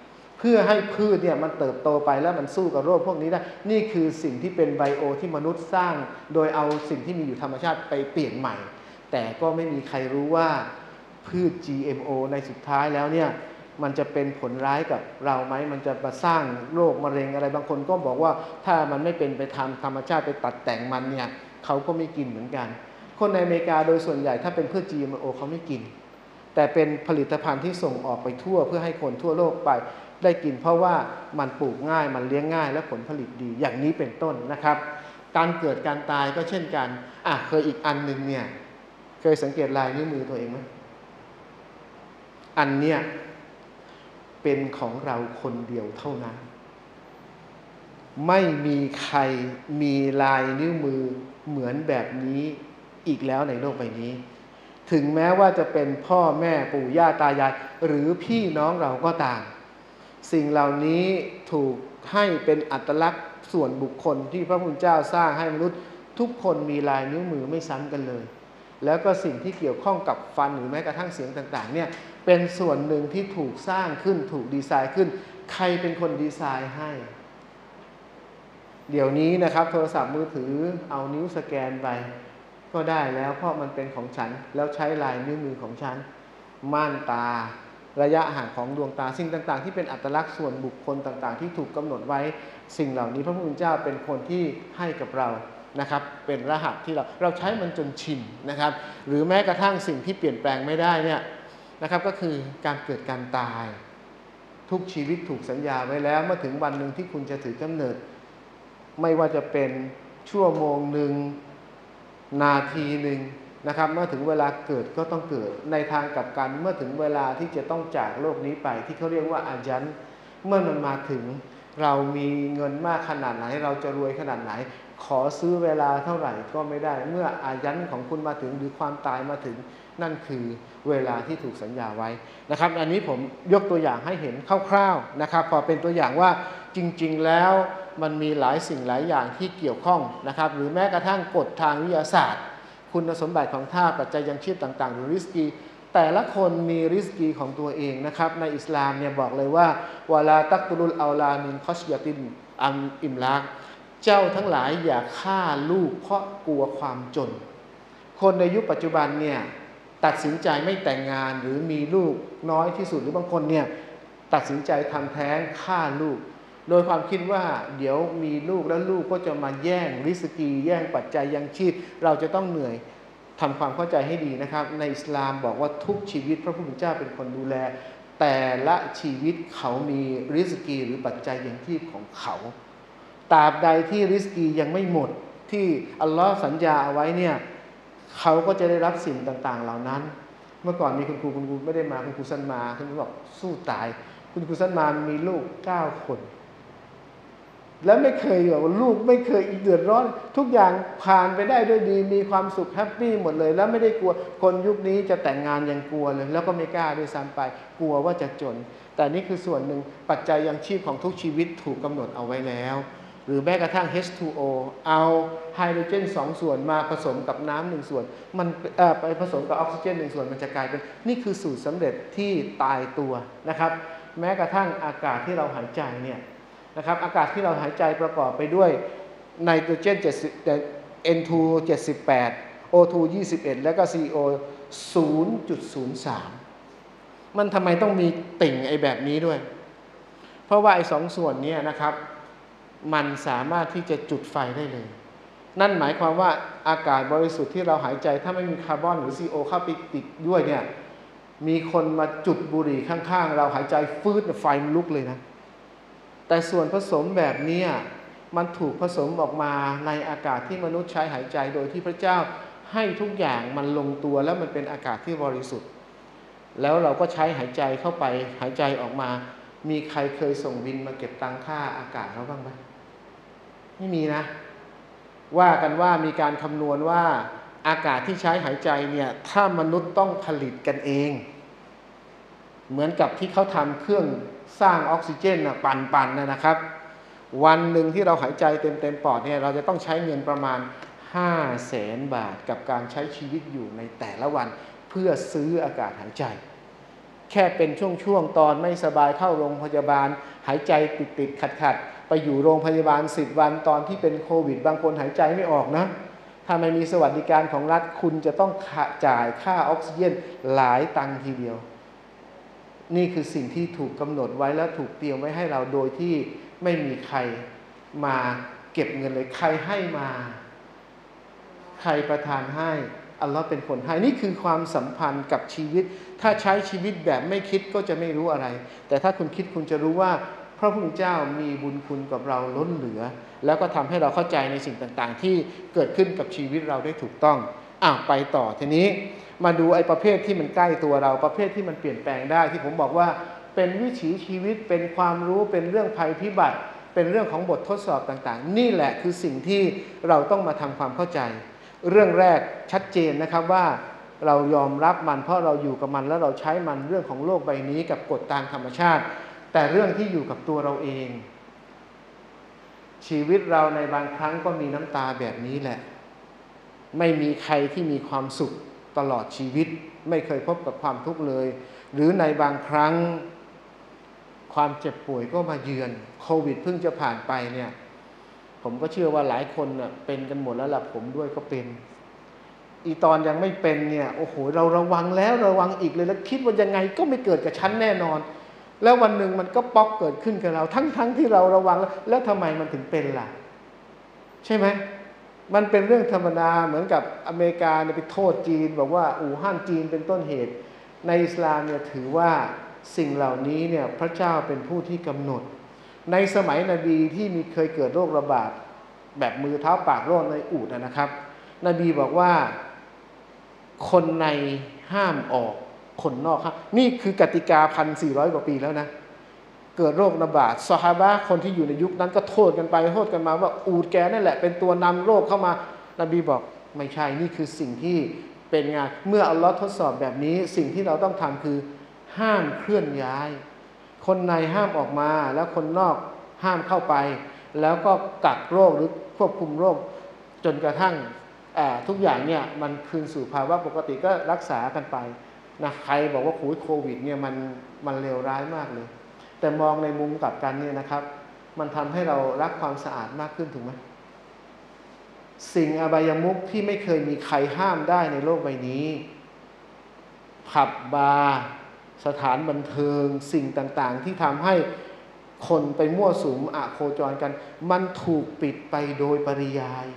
พื่อให้พืชเนี่ยมันเติบโตไปแล้วมันสู้กับโรคพวกนี้ได้นี่คือสิ่งที่เป็นไบโอที่มนุษย์สร้างโดยเอาสิ่งที่มีอยู่ธรรมชาติไปเปลี่ยนใหม่แต่ก็ไม่มีใครรู้ว่าพืช GMO ในสุดท้ายแล้วเนี่ยมันจะเป็นผลร้ายกับเราไหมมันจะมาสร้างโรคมะเร็งอะไรบางคนก็บอกว่าถ้ามันไม่เป็นไปตามธรรมชาติไปตัดแต่งมันเนี่ยเขาก็ไม่กินเหมือนกันคนในอเมริกาโดยส่วนใหญ่ถ้าเป็นพืช GMO เขาไม่กินแต่เป็นผลิตภัณฑ์ที่ส่งออกไปทั่วเพื่อให้คนทั่วโลกไปได้กินเพราะว่ามันปลูกง่ายมันเลี้ยงง่ายและผลผลิตดีอย่างนี้เป็นต้นนะครับการเกิดการตายก็เช่นกันเคยอีกอันนึงเนี่ยเคยสังเกตลายนิ้วมือตัวเองไหมอันเนี้ยเป็นของเราคนเดียวเท่านั้นไม่มีใครมีลายนิ้วมือเหมือนแบบนี้อีกแล้วในโลกใบนี้ถึงแม้ว่าจะเป็นพ่อแม่ปู่ย่าตายายหรือพี่น้องเราก็ตามสิ่งเหล่านี้ถูกให้เป็นอัตลักษณ์ส่วนบุคคลที่พระพุทธเจ้าสร้างให้มนุษย์ทุกคนมีลายนิ้วมือไม่ซ้ำกันเลยแล้วก็สิ่งที่เกี่ยวข้องกับฟันหรือแม้กระทั่งเสียงต่างๆเนี่ยเป็นส่วนหนึ่งที่ถูกสร้างขึ้นถูกดีไซน์ขึ้นใครเป็นคนดีไซน์ให้เดี๋ยวนี้นะครับโทรศัพท์มือถือเอานิ้วสแกนไปก็ได้แล้วเพราะมันเป็นของฉันแล้วใช้ลายนิ้วมือของฉันม่านตาระยะห่างของดวงตาสิ่งต่างๆที่เป็นอัตลักษณ์ส่วนบุคคลต่างๆที่ถูกกำหนดไว้สิ่งเหล่านี้พระพุทธเจ้าเป็นคนที่ให้กับเรานะครับเป็นรหัสที่เราใช้มันจนชินนะครับหรือแม้กระทั่งสิ่งที่เปลี่ยนแปลงไม่ได้เนี่ยนะครับก็คือการเกิดการตายทุกชีวิตถูกสัญญาไว้แล้วเมื่อถึงวันหนึ่งที่คุณจะถือกำเนิดไม่ว่าจะเป็นชั่วโมงหนึ่งนาทีหนึ่งนะครับเมื่อถึงเวลาเกิดก็ต้องเกิดในทางกลับกันเมื่อถึงเวลาที่จะต้องจากโลกนี้ไปที่เขาเรียกว่าอาญันเมื่อมันมาถึงเรามีเงินมากขนาดไหนเราจะรวยขนาดไหนขอซื้อเวลาเท่าไหร่ก็ไม่ได้เมื่ออาญันของคุณมาถึงหรือความตายมาถึงนั่นคือเวลาที่ถูกสัญญาไว้นะครับอันนี้ผมยกตัวอย่างให้เห็นคร่าวๆนะครับพอเป็นตัวอย่างว่าจริงๆแล้วมันมีหลายสิ่งหลายอย่างที่เกี่ยวข้องนะครับหรือแม้กระทั่งกฎทางวิทยาศาสตร์คุณสมบัติของธาตุปัจจัยยังชีพต่างๆหรือริสกีแต่ละคนมีริสกีของตัวเองนะครับในอิสลามเนี่ยบอกเลยว่าวะลาตักตุลุลเอาลามินคอชยาตินอัมอิมลักเจ้าทั้งหลายอย่าฆ่าลูกเพราะกลัวความจนคนในยุคปัจจุบันเนี่ยตัดสินใจไม่แต่งงานหรือมีลูกน้อยที่สุดหรือบางคนเนี่ยตัดสินใจทำแท้งฆ่าลูกโดยความคิดว่าเดี๋ยวมีลูกแล้วลูกก็จะมาแย่งริสกีแย่งปัจจัยยังชีพเราจะต้องเหนื่อยทำความเข้าใจให้ดีนะครับในอิสลามบอกว่าทุกชีวิตพระผู้เป็นเจ้าเป็นคนดูแลแต่ละชีวิตเขามีริสกีหรือปัจจัยยังชีพของเขาตราบใดที่ริสกียังไม่หมดที่อัลลอฮ์สัญญาเอาไว้เนี่ยเขาก็จะได้รับสิ่งต่างๆเหล่านั้นเมื่อก่อนมีคุณครูไม่ได้มาคุณครูซันมาคุณครูบอกสู้ตายคุณครูซันมามีลูก9 คนแล้วไม่เคยแบบว่าลูกไม่เคยเดือดร้อนทุกอย่างผ่านไปได้ด้วยดีมีความสุขแฮปปี้หมดเลยแล้วไม่ได้กลัวคนยุคนี้จะแต่งงานยังกลัวเลยแล้วก็ไม่กล้าด้วยซ้ำไปกลัวว่าจะจนแต่นี่คือส่วนหนึ่งปัจจัยยังชีพของทุกชีวิตถูกกำหนดเอาไว้แล้วหรือแม้กระทั่ง H2O เอาไฮโดรเจน2 ส่วนมาผสมกับน้ำ1 ส่วนมันไปผสมกับออกซิเจน1 ส่วนมันจะกลายเป็นนี่คือสูตรสำเร็จที่ตายตัวนะครับแม้กระทั่งอากาศที่เราหายใจเนี่ยนะครับอากาศที่เราหายใจประกอบไปด้วยไนโตรเจนN2 78 O2 21แล้วก็ CO 0.03 มันทำไมต้องมีติ่งไอ้แบบนี้ด้วยเพราะว่าไอ้2 ส่วนนี้นะครับมันสามารถที่จะจุดไฟได้เลยนั่นหมายความว่าอากาศบริสุทธิ์ที่เราหายใจถ้าไม่มีคาร์บอนหรือ CO เข้าไปติดด้วยเนี่ยมีคนมาจุดบุหรี่ข้างๆเราหายใจฟืดไฟมันลุกเลยนะแต่ส่วนผสมแบบนี้มันถูกผสมออกมาในอากาศที่มนุษย์ใช้หายใจโดยที่พระเจ้าให้ทุกอย่างมันลงตัวแล้วมันเป็นอากาศที่บริสุทธิ์แล้วเราก็ใช้หายใจเข้าไปหายใจออกมามีใครเคยส่งบินมาเก็บตังค่าอากาศเราบ้างไหมไม่มีนะว่ากันว่ามีการคำนวณว่าอากาศที่ใช้หายใจเนี่ยถ้ามนุษย์ต้องผลิตกันเองเหมือนกับที่เขาทำเครื่องสร้างออกซิเจนปั่นนะครับวันหนึ่งที่เราหายใจเต็มปอดเนี่ยเราจะต้องใช้เงินประมาณ500,000 บาทกับการใช้ชีวิตอยู่ในแต่ละวันเพื่อซื้ออากาศหายใจค่เป็นช่วงๆตอนไม่สบายเข้าโรงพยาบาลหายใจติดขัดไปอยู่โรงพยาบาล10 วันตอนที่เป็นโควิดบางคนหายใจไม่ออกนะถ้าไม่มีสวัสดิการของรัฐคุณจะต้องจ่ายค่าออกซิเจนหลายตังค์ทีเดียวนี่คือสิ่งที่ถูกกำหนดไว้และถูกเตรียมไว้ให้เราโดยที่ไม่มีใครมาเก็บเงินเลยใครให้มาใครประทานให้อัลลอฮ์เป็นคนให้นี่คือความสัมพันธ์กับชีวิตถ้าใช้ชีวิตแบบไม่คิดก็จะไม่รู้อะไรแต่ถ้าคุณคิดคุณจะรู้ว่าพระผู้เป็นเจ้ามีบุญคุณกับเราล้นเหลือแล้วก็ทำให้เราเข้าใจในสิ่งต่างๆที่เกิดขึ้นกับชีวิตเราได้ถูกต้องไปต่อทีนี้มาดูไอ้ประเภทที่มันใกล้ตัวเราประเภทที่มันเปลี่ยนแปลงได้ที่ผมบอกว่าเป็นวิถีชีวิตเป็นความรู้เป็นเรื่องภัยพิบัติเป็นเรื่องของบททดสอบต่างๆนี่แหละคือสิ่งที่เราต้องมาทำความเข้าใจเรื่องแรกชัดเจนนะครับว่าเรายอมรับมันเพราะเราอยู่กับมันแล้วเราใช้มันเรื่องของโลกใบนี้กับกฎตามธรรมชาติแต่เรื่องที่อยู่กับตัวเราเองชีวิตเราในบางครั้งก็มีน้ำตาแบบนี้แหละไม่มีใครที่มีความสุขตลอดชีวิตไม่เคยพบกับความทุกข์เลยหรือในบางครั้งความเจ็บป่วยก็มาเยือนโควิดเพิ่งจะผ่านไปเนี่ยผมก็เชื่อว่าหลายคนน่ะเป็นกันหมดแล้วล่ะผมด้วยก็เป็นตอนยังไม่เป็นเนี่ยโอ้โหเราระวังแล้วระวังอีกเลยแล้วคิดว่ายังไงก็ไม่เกิดกับฉันแน่นอนแล้ววันหนึ่งมันก็ป๊อกเกิดขึ้นกับเราทั้งที่เราระวังแล้วทำไมมันถึงเป็นล่ะใช่ไหมมันเป็นเรื่องธรรมดาเหมือนกับอเมริกาเนี่ยไปโทษจีนบอกว่าอู่ฮั่นจีนเป็นต้นเหตุในอิสลามเนี่ยถือว่าสิ่งเหล่านี้เนี่ยพระเจ้าเป็นผู้ที่กำหนดในสมัยนบีที่เคยเกิดโรคระบาดแบบมือเท้าปากโรคในอูฐนะครับนบีบอกว่าคนในห้ามออกคนนอกครับนี่คือกติกา 1,400 กว่าปีแล้วนะเกิดโรคระบาดซอฮาบะห์คนที่อยู่ในยุคนั้นก็โทษกันไปโทษกันมาว่าอูฐแกนั่นแหละเป็นตัวนำโรคเข้ามานบีบอกไม่ใช่นี่คือสิ่งที่เป็นงานเมื่ออัลลอฮ์ทดสอบแบบนี้สิ่งที่เราต้องทำคือห้ามเคลื่อนย้ายคนในห้ามออกมาแล้วคนนอกห้ามเข้าไปแล้วก็กักโรคหรือควบคุมโรคจนกระทั่งทุกอย่างเนี่ยมันคืนสู่ภาวะปกติก็รักษากันไปนะใครบอกว่าโควิดเนี่ยมันเลวร้ายมากเลยแต่มองในมุมกลับกันเนี่ยนะครับมันทำให้เรารักความสะอาดมากขึ้นถูกไหมสิ่งอบายมุขที่ไม่เคยมีใครห้ามได้ในโลกใบนี้ผับบาร์สถานบันเทิงสิ่งต่างๆที่ทำให้คนไปมั่วสุมโคจรกันมันถูกปิดไปโดยปริยาย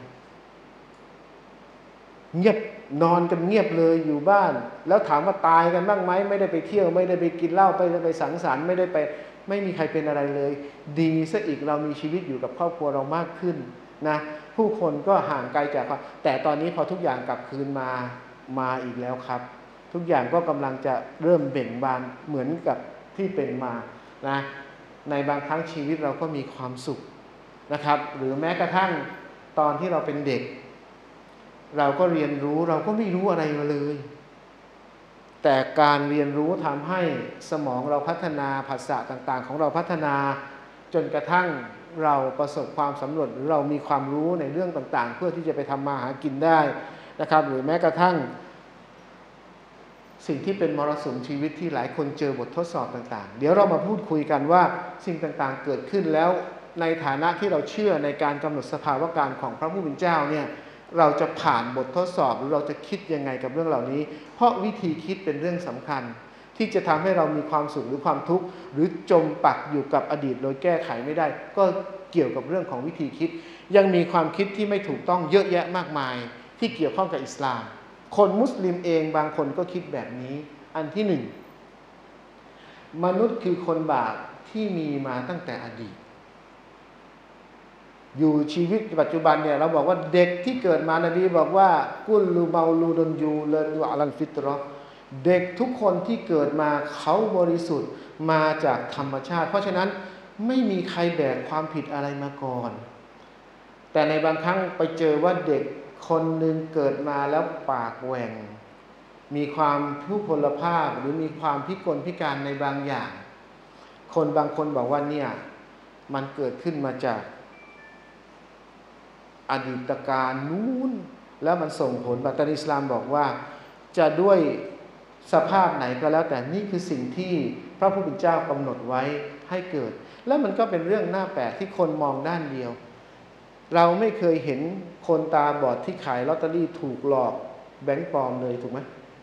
เงียบนอนกันเงียบเลยอยู่บ้านแล้วถามว่าตายกันบ้างไหมไม่ได้ไปเที่ยวไม่ได้ไปกินเหล้าไม่ได้ไปสังสรรค์ไม่มีใครเป็นอะไรเลยดีซะอีกเรามีชีวิตอยู่กับครอบครัวเรามากขึ้นนะผู้คนก็ห่างไกลจากแต่ตอนนี้พอทุกอย่างกลับคืนมาอีกแล้วครับทุกอย่างก็กำลังจะเริ่มเบ่งบานเหมือนกับที่เป็นมานะในบางครั้งชีวิตเราก็มีความสุขนะครับหรือแม้กระทั่งตอนที่เราเป็นเด็กเราก็เรียนรู้เราก็ไม่รู้อะไรมาเลยแต่การเรียนรู้ทำให้สมองเราพัฒนาภาษาต่างๆของเราพัฒนาจนกระทั่งเราประสบความสำเร็จหรือเรามีความรู้ในเรื่องต่างๆเพื่อที่จะไปทำมาหากินได้นะครับหรือแม้กระทั่งสิ่งที่เป็นมรสุมชีวิตที่หลายคนเจอบททดสอบต่างๆเดี๋ยวเรามาพูดคุยกันว่าสิ่งต่างๆเกิดขึ้นแล้วในฐานะที่เราเชื่อในการกำหนดสภาวะการของพระผู้เป็นเจ้าเนี่ยเราจะผ่านบททดสอบหรือเราจะคิดยังไงกับเรื่องเหล่านี้เพราะวิธีคิดเป็นเรื่องสำคัญที่จะทำให้เรามีความสุขหรือความทุกข์หรือจมปักอยู่กับอดีตโดยแก้ไขไม่ได้ก็เกี่ยวกับเรื่องของวิธีคิดยังมีความคิดที่ไม่ถูกต้องเยอะแยะมากมายที่เกี่ยวข้องกับอิสลามคนมุสลิมเองบางคนก็คิดแบบนี้อันที่หนึ่งมนุษย์คือคนบาปที่มีมาตั้งแต่อดีตอยู่ชีวิตปัจจุบันเนี่ยเราบอกว่าเด็กที่เกิดมานบีบอกว่ากุลลูเมาลูดนยูเลดูอัลันฟิตรอเด็กทุกคนที่เกิดมาเขาบริสุทธิ์มาจากธรรมชาติเพราะฉะนั้นไม่มีใครแบกความผิดอะไรมาก่อนแต่ในบางครั้งไปเจอว่าเด็กคนหนึ่งเกิดมาแล้วปากแหว่งมีความทุพพลภาพหรือมีความพิกลพิการในบางอย่างคนบางคนบอกว่าเนี่ยมันเกิดขึ้นมาจากอดีตการนู้นแล้วมันส่งผลบัตรอิสลามบอกว่าจะด้วยสภาพไหนก็แล้วแต่นี่คือสิ่งที่พระผู้เป็นเจ้ากำหนดไว้ให้เกิดแล้วมันก็เป็นเรื่องน่าแปลกที่คนมองด้านเดียวเราไม่เคยเห็นคนตาบอดที่ขายลอตเตอรี่ถูกหลอกแบงก์ปลอมเลยถูกไหม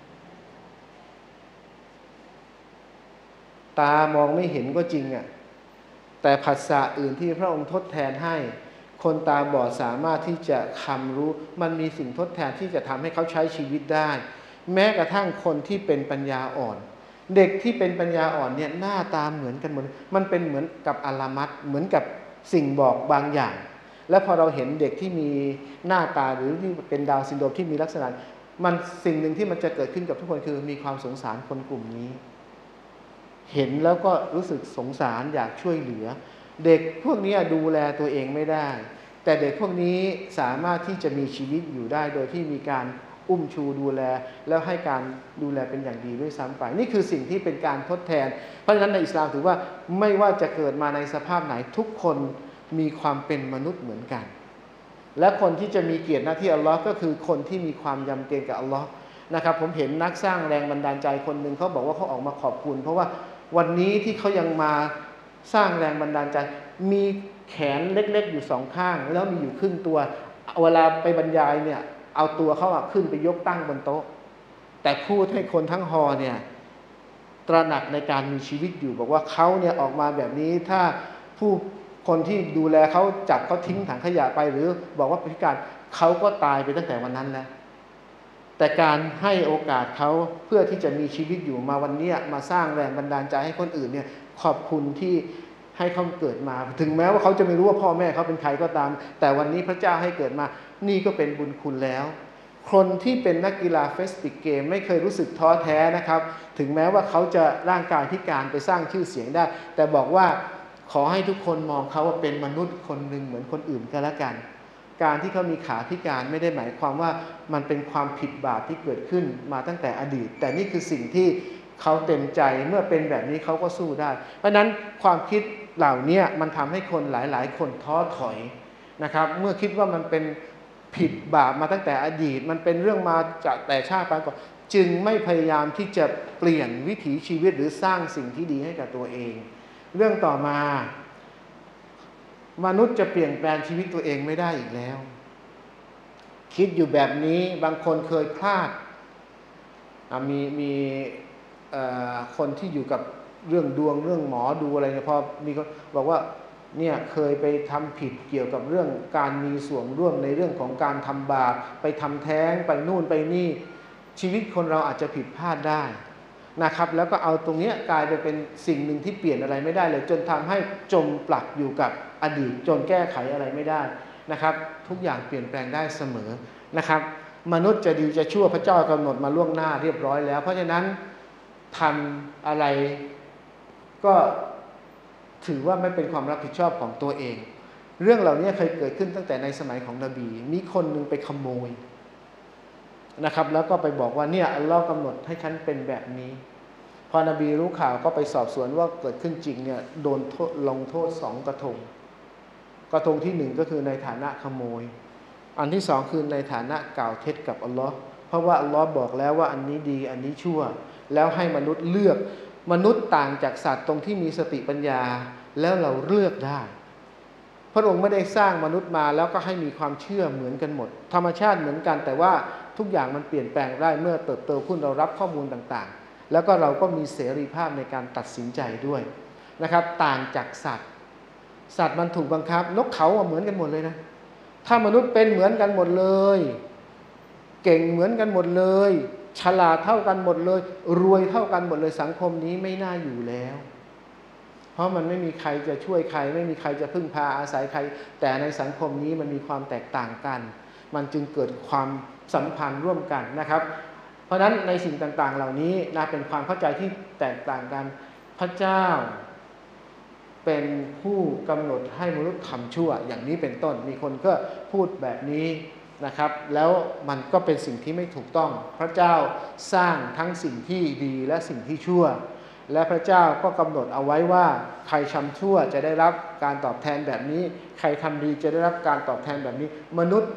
ตามองไม่เห็นก็จริงแต่ภาษาอื่นที่พระองค์ทดแทนให้คนตาบอดสามารถที่จะคำรู้มันมีสิ่งทดแทนที่จะทำให้เขาใช้ชีวิตได้แม้กระทั่งคนที่เป็นปัญญาอ่อนเด็กที่เป็นปัญญาอ่อนเนี่ยหน้าตาเหมือนกันหมดมันเป็นเหมือนกับอารามัดเหมือนกับสิ่งบอกบางอย่างแล้วพอเราเห็นเด็กที่มีหน้าตาหรือที่เป็นดาวน์ซินโดรมที่มีลักษณะมันสิ่งหนึ่งที่มันจะเกิดขึ้นกับทุกคนคือมีความสงสารคนกลุ่มนี้เห็นแล้วก็รู้สึกสงสารอยากช่วยเหลือเด็กพวกนี้ดูแลตัวเองไม่ได้แต่เด็กพวกนี้สามารถที่จะมีชีวิตอยู่ได้โดยที่มีการอุ้มชูดูแลแล้วให้การดูแลเป็นอย่างดีด้วยซ้ำไปนี่คือสิ่งที่เป็นการทดแทนเพราะฉะนั้นในอิสลามถือว่าไม่ว่าจะเกิดมาในสภาพไหนทุกคนมีความเป็นมนุษย์เหมือนกันและคนที่จะมีเกียรติหน้าที่อัลลอฮ์ก็คือคนที่มีความยำเกรงกับอัลลอฮ์นะครับผมเห็นนักสร้างแรงบันดาลใจคนหนึ่งเขาบอกว่าเขาออกมาขอบคุณเพราะว่าวันนี้ที่เขายังมาสร้างแรงบันดาลใจมีแขนเล็กๆอยู่สองข้างแล้วมีอยู่ครึ่งตัวเวลาไปบรรยายเนี่ยเอาตัวเขาขึ้นไปยกตั้งบนโต๊ะแต่พูดให้คนทั้งฮอเนี่ยตระหนักในการมีชีวิตอยู่บอกว่าเขาเนี่ยออกมาแบบนี้ถ้าคนที่ดูแลเขาจับเขาทิ้งถังขยะไปหรือบอกว่าพิการเขาก็ตายไปตั้งแต่วันนั้นแล้วแต่การให้โอกาสเขาเพื่อที่จะมีชีวิตอยู่มาวันนี้มาสร้างแรงบันดาลใจให้คนอื่นเนี่ยขอบคุณที่ให้เขาเกิดมาถึงแม้ว่าเขาจะไม่รู้ว่าพ่อแม่เขาเป็นใครก็ตามแต่วันนี้พระเจ้าให้เกิดมานี่ก็เป็นบุญคุณแล้วคนที่เป็นนักกีฬาเฟสติกเกมไม่เคยรู้สึกท้อแท้นะครับถึงแม้ว่าเขาจะร่างกายพิการไปสร้างชื่อเสียงได้แต่บอกว่าขอให้ทุกคนมองเขาว่าเป็นมนุษย์คนหนึ่งเหมือนคนอื่นก็แล้วกันการที่เขามีขาพิการไม่ได้หมายความว่ามันเป็นความผิดบาปที่เกิดขึ้นมาตั้งแต่อดีตแต่นี่คือสิ่งที่เขาเต็มใจเมื่อเป็นแบบนี้เขาก็สู้ได้เพราะนั้นความคิดเหล่านี้มันทำให้คนหลายๆคนท้อถอยนะครับเมื่อคิดว่ามันเป็นผิดบาปมาตั้งแต่อดีตมันเป็นเรื่องมาจากแต่ชาติปางก่อนจึงไม่พยายามที่จะเปลี่ยนวิถีชีวิตหรือสร้างสิ่งที่ดีให้กับตัวเองเรื่องต่อมามนุษย์จะเปลี่ยนแปลงชีวิตตัวเองไม่ได้อีกแล้วคิดอยู่แบบนี้บางคนเคยพลาดมีคนที่อยู่กับเรื่องดวงเรื่องหมอดูอะไรเนี่ยพอมีคนบอกว่าเนี่ยเคยไปทำผิดเกี่ยวกับเรื่องการมีส่วนร่วมในเรื่องของการทำบาปไปทำแท้งไปนู่นไปนี่ชีวิตคนเราอาจจะผิดพลาดได้นะครับแล้วก็เอาตรงนี้กลายไปเป็นสิ่งหนึ่งที่เปลี่ยนอะไรไม่ได้เลยจนทำให้จมปลักอยู่กับอดีตจนแก้ไขอะไรไม่ได้นะครับทุกอย่างเปลี่ยนแปลงได้เสมอนะครับมนุษย์จะดีจะชั่วพระเจ้ากำหนดมาล่วงหน้าเรียบร้อยแล้วเพราะฉะนั้นทำอะไรก็ถือว่าไม่เป็นความรับผิดชอบของตัวเองเรื่องเหล่านี้เคยเกิดขึ้นตั้งแต่ในสมัยของนบีมีคนนึงไปขโมยนะครับแล้วก็ไปบอกว่าเนี่ยอัลลอฮ์กำหนดให้ฉันเป็นแบบนี้พอนบีรู้ข่าวก็ไปสอบสวนว่าเกิดขึ้นจริงเนี่ยโดนลงโทษ2 กระทงที่1ก็คือในฐานะขโมยอันที่2คือในฐานะกล่าวเท็จกับอัลลอฮ์เพราะว่าอัลลอฮ์บอกแล้วว่าอันนี้ดีอันนี้ชั่วแล้วให้มนุษย์เลือกมนุษย์ต่างจากสัตว์ตรงที่มีสติปัญญาแล้วเราเลือกได้พระองค์ไม่ได้สร้างมนุษย์มาแล้วก็ให้มีความเชื่อเหมือนกันหมดธรรมชาติเหมือนกันแต่ว่าทุกอย่างมันเปลี่ยนแปลงได้เมื่อเติบโตขึ้นเรารับข้อมูลต่างๆแล้วก็เราก็มีเสรีภาพในการตัดสินใจด้วยนะครับต่างจากสัตว์มันถูกบังคับนกเขาเหมือนกันหมดเลยนะถ้ามนุษย์เป็นเหมือนกันหมดเลยเก่งเหมือนกันหมดเลยฉลาดเท่ากันหมดเลยรวยเท่ากันหมดเลยสังคมนี้ไม่น่าอยู่แล้วเพราะมันไม่มีใครจะช่วยใครไม่มีใครจะพึ่งพาอาศัยใครแต่ในสังคมนี้มันมีความแตกต่างกันมันจึงเกิดความสัมพันธ์ร่วมกันนะครับเพราะฉะนั้นในสิ่งต่างๆเหล่านี้นะเป็นความเข้าใจที่แตกต่างกันพระเจ้าเป็นผู้กำหนดให้มนุษย์ทำชั่วอย่างนี้เป็นต้นมีคนก็พูดแบบนี้นะครับแล้วมันก็เป็นสิ่งที่ไม่ถูกต้องพระเจ้าสร้างทั้งสิ่งที่ดีและสิ่งที่ชั่วและพระเจ้าก็กำหนดเอาไว้ว่าใครทำชั่วจะได้รับการตอบแทนแบบนี้ใครทำดีจะได้รับการตอบแทนแบบนี้มนุษย์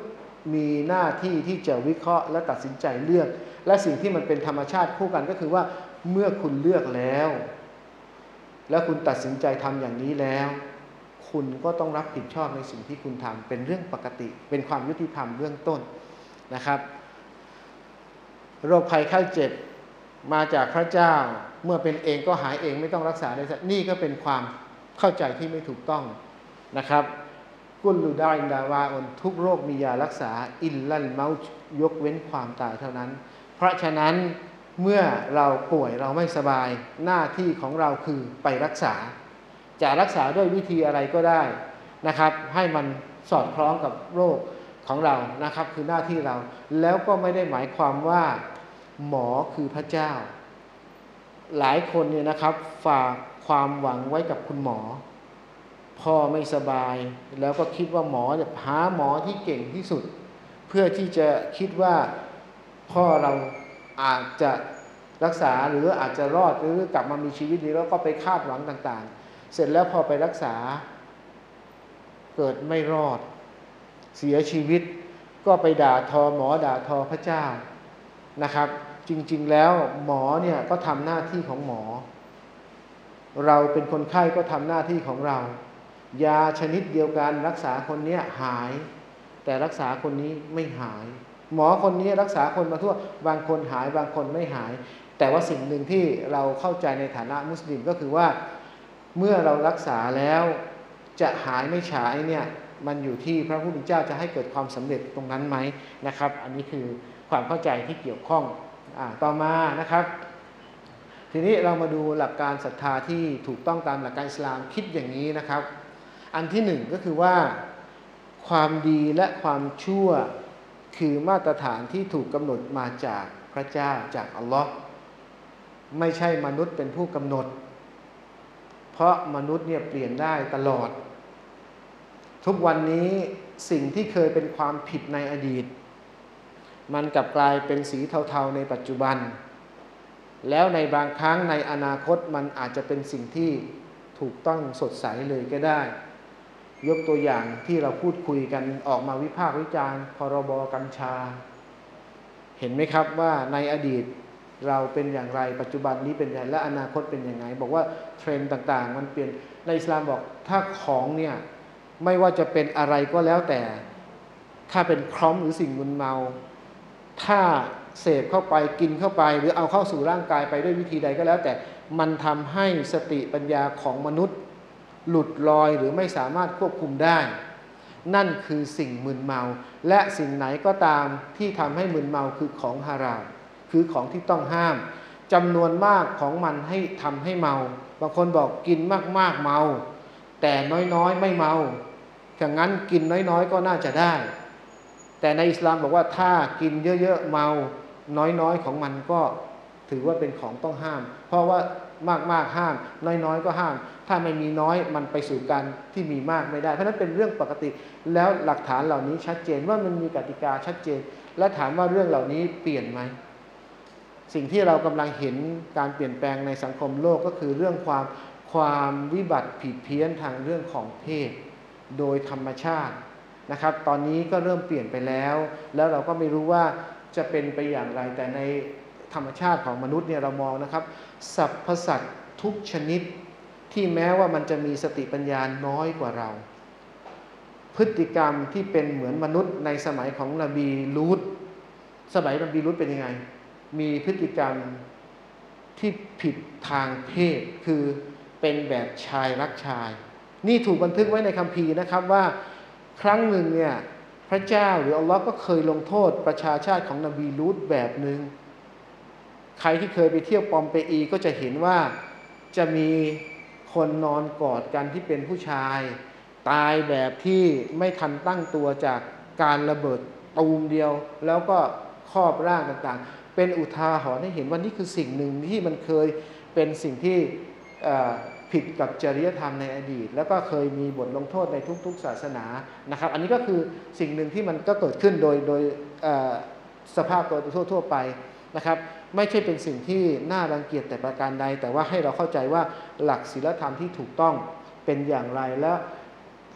มีหน้าที่ที่จะวิเคราะห์และตัดสินใจเลือกและสิ่งที่มันเป็นธรรมชาติคู่กันก็คือว่าเมื่อคุณเลือกแล้วคุณตัดสินใจทำอย่างนี้แล้วคุณก็ต้องรับผิดชอบในสิ่งที่คุณทำเป็นเรื่องปกติเป็นความยุติธรรมเบื้องต้นนะครับโรคภัยไข้เจ็บมาจากพระเจ้าเมื่อเป็นเองก็หายเองไม่ต้องรักษาได้นี่ก็เป็นความเข้าใจที่ไม่ถูกต้องนะครับกุลลูดาอินดาวาอนทุกโรคมียารักษาอิลลัลเมาต์ยกเว้นความตายเท่านั้นเพราะฉะนั้นเมื่อเราป่วยเราไม่สบายหน้าที่ของเราคือไปรักษาจะรักษาด้วยวิธีอะไรก็ได้นะครับให้มันสอดคล้องกับโรคของเรานะครับคือหน้าที่เราแล้วก็ไม่ได้หมายความว่าหมอคือพระเจ้าหลายคนเนี่ยนะครับฝากความหวังไว้กับคุณหมอพ่อไม่สบายแล้วก็คิดว่าหมอจะหาหมอที่เก่งที่สุดเพื่อที่จะคิดว่าพ่อเราอาจจะรักษาหรืออาจจะรอดหรือกลับมามีชีวิตดีแล้วก็ไปคาดหวังต่างๆเสร็จแล้วพอไปรักษาเกิดไม่รอดเสียชีวิตก็ไปด่าทอหมอด่าทอพระเจ้านะครับจริงๆแล้วหมอเนี่ยก็ทำหน้าที่ของหมอเราเป็นคนไข้ก็ทำหน้าที่ของเรายาชนิดเดียวกันรักษาคนนี้หายแต่รักษาคนนี้ไม่หายหมอคนนี้รักษาคนมาทั่วบางคนหายบางคนไม่หายแต่ว่าสิ่งหนึ่งที่เราเข้าใจในฐานะมุสลิมก็คือว่าเมื่อเรารักษาแล้วจะหายไม่หายเนี่ยมันอยู่ที่พระผู้เป็นเจ้าจะให้เกิดความสำเร็จตรงนั้นไหมนะครับอันนี้คือความเข้าใจที่เกี่ยวข้องต่อมานะครับทีนี้เรามาดูหลักการศรัทธาที่ถูกต้องตามหลักการอิสลามคิดอย่างนี้นะครับอันที่หนึ่งก็คือว่าความดีและความชั่วคือมาตรฐานที่ถูกกำหนดมาจากพระเจ้าจากอัลลอฮ์ไม่ใช่มนุษย์เป็นผู้กำหนดเพราะมนุษย์เนี่ยเปลี่ยนได้ตลอดทุกวันนี้สิ่งที่เคยเป็นความผิดในอดีตมันกลับกลายเป็นสีเทาๆในปัจจุบันแล้วในบางครั้งในอนาคตมันอาจจะเป็นสิ่งที่ถูกต้องสดใสเลยก็ได้ยกตัวอย่างที่เราพูดคุยกันออกมาวิพากษ์วิจารณ์พรบกัญชาเห็นไหมครับว่าในอดีตเราเป็นอย่างไรปัจจุบันนี้เป็นอย่างไรและอนาคตเป็นอย่างไรบอกว่าเทรนด์ต่างๆมันเปลี่ยนในอิสลามบอกถ้าของเนี่ยไม่ว่าจะเป็นอะไรก็แล้วแต่ถ้าเป็นคล้อมหรือสิ่งมึนเมาถ้าเสพเข้าไปกินเข้าไปหรือเอาเข้าสู่ร่างกายไปด้วยวิธีใดก็แล้วแต่มันทำให้สติปัญญาของมนุษย์หลุดลอยหรือไม่สามารถควบคุมได้นั่นคือสิ่งมึนเมาและสิ่งไหนก็ตามที่ทำให้มึนเมาคือของฮารามคือของที่ต้องห้ามจำนวนมากของมันให้ทำให้เมาบางคนบอกกินมากๆเมาแต่น้อยๆไม่เมาอย่างนั้นกินน้อยๆก็น่าจะได้แต่ในอิสลามบอกว่าถ้ากินเยอะๆเมาน้อยๆของมันก็ถือว่าเป็นของต้องห้ามเพราะว่ามากๆห้ามน้อยๆก็ห้ามถ้าไม่มีน้อยมันไปสู่การที่มีมากไม่ได้เพราะนั้นเป็นเรื่องปกติแล้วหลักฐานเหล่านี้ชัดเจนว่ามันมีกติกาชัดเจนและถามว่าเรื่องเหล่านี้เปลี่ยนไหมสิ่งที่เรากำลังเห็นการเปลี่ยนแปลงในสังคมโลกก็คือเรื่องความวิบัติผิดเพี้ยนทางเรื่องของเพศโดยธรรมชาตินะครับตอนนี้ก็เริ่มเปลี่ยนไปแล้วเราก็ไม่รู้ว่าจะเป็นไปอย่างไรแต่ในธรรมชาติของมนุษย์เนี่ยเรามองนะครับสรรพสัตว์ทุกชนิดที่แม้ว่ามันจะมีสติปัญญาน้อยกว่าเราพฤติกรรมที่เป็นเหมือนมนุษย์ในสมัยของนบีลูตสมัยนบีลูตเป็นยังไงมีพฤติกรรมที่ผิดทางเพศคือเป็นแบบชายรักชายนี่ถูกบันทึกไว้ในคัมภีร์นะครับว่าครั้งหนึ่งเนี่ยพระเจ้าหรืออัลลอฮ์ก็เคยลงโทษประชาชาติของนบีลูตแบบหนึ่งใครที่เคยไปเที่ยวปอมเปอีก็จะเห็นว่าจะมีคนนอนกอดกันที่เป็นผู้ชายตายแบบที่ไม่ทันตั้งตัวจากการระเบิดตูมเดียวแล้วก็ครอบร่างต่างๆเป็นอุทาหรณ์ให้เห็นว่านี่คือสิ่งหนึ่งที่มันเคยเป็นสิ่งที่ผิดกับจริยธรรมในอดีตแล้วก็เคยมีบทลงโทษในทุกๆศาสนานะครับอันนี้ก็คือสิ่งหนึ่งที่มันก็เกิดขึ้นโดยสภาพตัวทั่วไปนะครับไม่ใช่เป็นสิ่งที่น่ารังเกียจแต่ประการใดแต่ว่าให้เราเข้าใจว่าหลักศีลธรรมที่ถูกต้องเป็นอย่างไรและ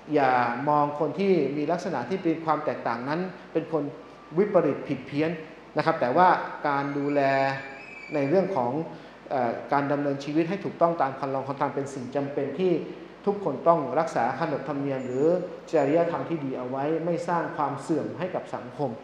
อย่ามองคนที่มีลักษณะที่เป็นความแตกต่างนั้นเป็นคนวิปริตผิดเพี้ยนนะครับแต่ว่าการดูแลในเรื่องของการดำเนินชีวิตให้ถูกต้องตามคันลองคันธรรมเป็นสิ่งจำเป็นที่ทุกคนต้องรักษาขนบธรรมเนียมหรือจริยธรรมที่ดีเอาไว้ไม่สร้างความเสื่อมให้กับสังคม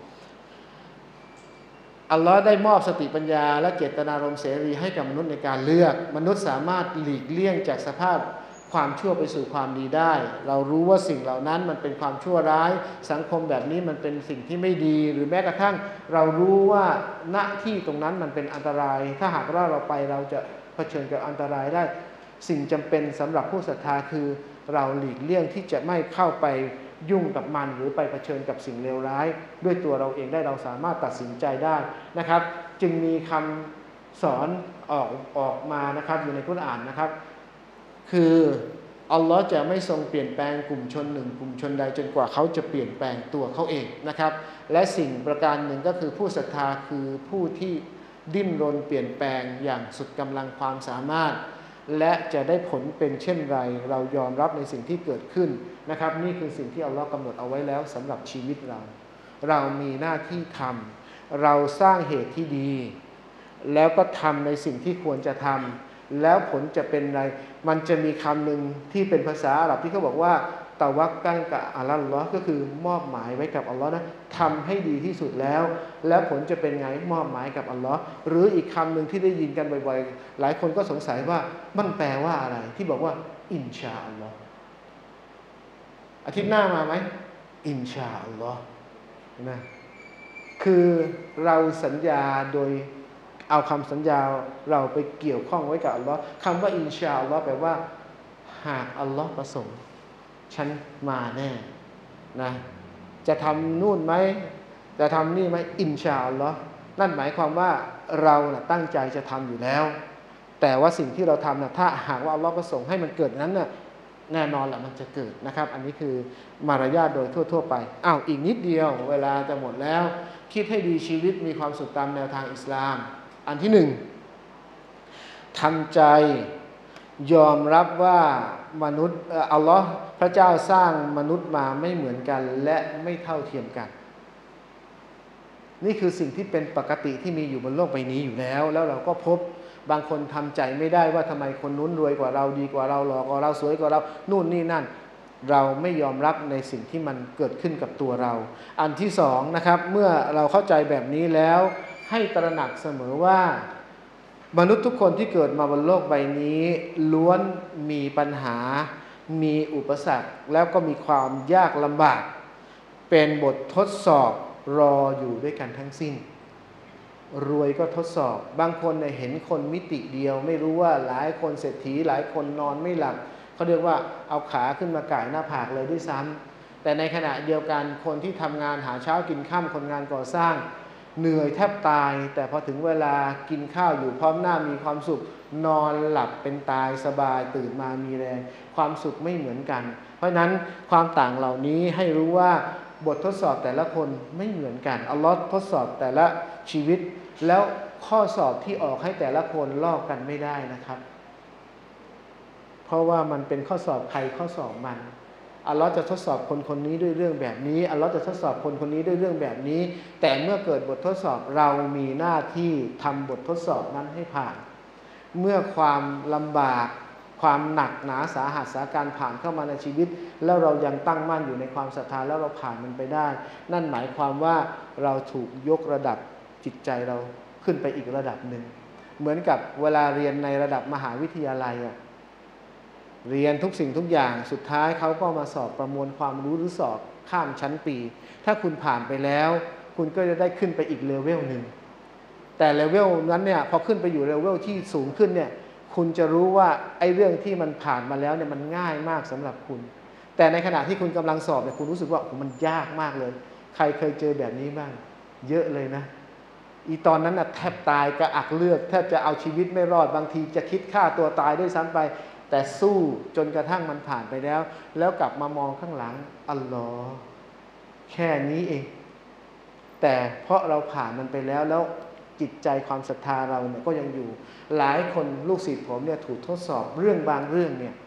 อัลลอฮ์ได้มอบสติปัญญาและเจตนารมณ์เสรีให้กับมนุษย์ในการเลือกมนุษย์สามารถหลีกเลี่ยงจากสภาพความชั่วไปสู่ความดีได้เรารู้ว่าสิ่งเหล่านั้นมันเป็นความชั่วร้ายสังคมแบบนี้มันเป็นสิ่งที่ไม่ดีหรือแม้กระทั่งเรารู้ว่าณที่ตรงนั้นมันเป็นอันตรายถ้าหากว่าเราไปเราจะเผชิญกับอันตรายได้สิ่งจำเป็นสำหรับผู้ศรัทธาคือเราหลีกเลี่ยงที่จะไม่เข้าไปยุ่งกับมันหรือไปเผชิญกับสิ่งเลวร้ายด้วยตัวเราเองได้เราสามารถตัดสินใจได้นะครับจึงมีคำสอนออกมานะครับอยู่ในกุรอานนะครับคืออัลลอฮ์จะไม่ทรงเปลี่ยนแปลงกลุ่มชนหนึ่งกลุ่มชนใดจนกว่าเขาจะเปลี่ยนแปลงตัวเขาเองนะครับและสิ่งประการหนึ่งก็คือผู้ศรัทธาคือผู้ที่ดิ้นรนเปลี่ยนแปลงอย่างสุดกำลังความสามารถและจะได้ผลเป็นเช่นไรเรายอมรับในสิ่งที่เกิดขึ้นนะครับนี่คือสิ่งที่อัลลอฮ์กำหนดเอาไว้แล้วสำหรับชีวิตเรามีหน้าที่ทำเราสร้างเหตุที่ดีแล้วก็ทำในสิ่งที่ควรจะทำแล้วผลจะเป็นไรมันจะมีคำหนึ่งที่เป็นภาษาอาหรับที่เขาบอกว่าตะวักกัลกะอัลลอฮ์ก็คือมอบหมายไว้กับอัลลอฮ์นะทำให้ดีที่สุดแล้วผลจะเป็นไงมอบหมายกับอัลลอฮ์หรืออีกคำหนึ่งที่ได้ยินกันบ่อยๆหลายคนก็สงสัยว่ามันแปลว่าอะไรที่บอกว่าอินชาอัลลอฮ์อาทิตย์หน้ามาไหมอินชาอัลลอฮ์นะคือเราสัญญาโดยเอาคำสัญญาเราไปเกี่ยวข้องไว้กับอัลลอฮ์คำว่าอินชาอัลลอฮ์แปลว่าหากอัลลอฮ์ประสงค์ฉันมาแน่นะจะทำนู่นไหมจะทำนี่ไหมอินชาอัลลอฮ์นั่นหมายความว่าเราตั้งใจจะทำอยู่แล้วแต่ว่าสิ่งที่เราทำถ้าหากว่าอัลลอฮ์ประสงค์ให้มันเกิดนั้นแน่นอนแหละมันจะเกิดนะครับอันนี้คือมารยาทโดยทั่วๆไปอีกนิดเดียวเวลาจะหมดแล้วคิดให้ดีชีวิตมีความสุขตามแนวทางอิสลามอันที่หนึ่งทำใจยอมรับว่ามนุษย์อัลลอฮ์พระเจ้าสร้างมนุษย์มาไม่เหมือนกันและไม่เท่าเทียมกันนี่คือสิ่งที่เป็นปกติที่มีอยู่บนโลกใบนี้อยู่แล้วเราก็พบบางคนทำใจไม่ได้ว่าทำไมคนนู้นรวยกว่าเราดีกว่าเราหล่อกว่าเราสวยกว่าเรานู่นนี่นั่นเราไม่ยอมรับในสิ่งที่มันเกิดขึ้นกับตัวเราอันที่สองนะครับเมื่อเราเข้าใจแบบนี้แล้วให้ตระหนักเสมอว่ามนุษย์ทุกคนที่เกิดมาบนโลกใบนี้ล้วนมีปัญหามีอุปสรรคแล้วก็มีความยากลำบากเป็นบททดสอบรออยู่ด้วยกันทั้งสิ้นรวยก็ทดสอบบางคนเห็นคนมิติเดียวไม่รู้ว่าหลายคนเศรษฐีหลายคนนอนไม่หลับเขาเรียกว่าเอาขาขึ้นมาก่ายหน้าผากเลยด้วยซ้ำแต่ในขณะเดียวกันคนที่ทำงานหาเช้ากินค่ำคนงานก่อสร้างเหนื่อยแทบตายแต่พอถึงเวลากินข้าวอยู่พร้อมหน้ามีความสุขนอนหลับเป็นตายสบายตื่นมามีแรงความสุขไม่เหมือนกันเพราะนั้นความต่างเหล่านี้ให้รู้ว่าบททดสอบแต่ละคนไม่เหมือนกันอัลลอฮ์ทดสอบแต่ละชีวิตแล้วข้อสอบที่ออกให้แต่ละคนลอกกันไม่ได้นะครับเพราะว่ามันเป็นข้อสอบใครข้อสอบมันอัลลอฮ์จะทดสอบคนคนนี้ด้วยเรื่องแบบนี้อัลลอฮ์จะทดสอบคนคนนี้ด้วยเรื่องแบบนี้แต่เมื่อเกิดบททดสอบเรามีหน้าที่ทำบททดสอบนั้นให้ผ่านเมื่อความลำบากความหนักหนาสาหัสสาการผ่านเข้ามาในชีวิตแล้วเรายังตั้งมั่นอยู่ในความศรัทธาแล้วเราผ่านมันไปได้นั่นหมายความว่าเราถูกยกระดับจิตใจเราขึ้นไปอีกระดับหนึ่งเหมือนกับเวลาเรียนในระดับมหาวิทยาลัยเรียนทุกสิ่งทุกอย่างสุดท้ายเขาก็มาสอบประมวลความรู้หรือสอบข้ามชั้นปีถ้าคุณผ่านไปแล้วคุณก็จะได้ขึ้นไปอีกเลเวลหนึ่งแต่เลเวลนั้นพอขึ้นไปอยู่เลเวลที่สูงขึ้นคุณจะรู้ว่าไอ้เรื่องที่มันผ่านมาแล้วมันง่ายมากสำหรับคุณแต่ในขณะที่คุณกำลังสอบคุณรู้สึกว่ามันยากมากเลยใครเคยเจอแบบนี้บ้างเยอะเลยนะอีตอนนั้นแทบตายกระอักเลือดแทบจะเอาชีวิตไม่รอดบางทีจะคิดฆ่าตัวตายด้วยซ้ำไปแต่สู้จนกระทั่งมันผ่านไปแล้วกลับมามองข้างหลังอัลลอฮ์แค่นี้เองแต่เพราะเราผ่านมันไปแล้วจิตใจความศรัทธาเราก็ยังอยู่หลายคนลูกศิษย์ผมถูกทดสอบเรื่องบางเรื่อง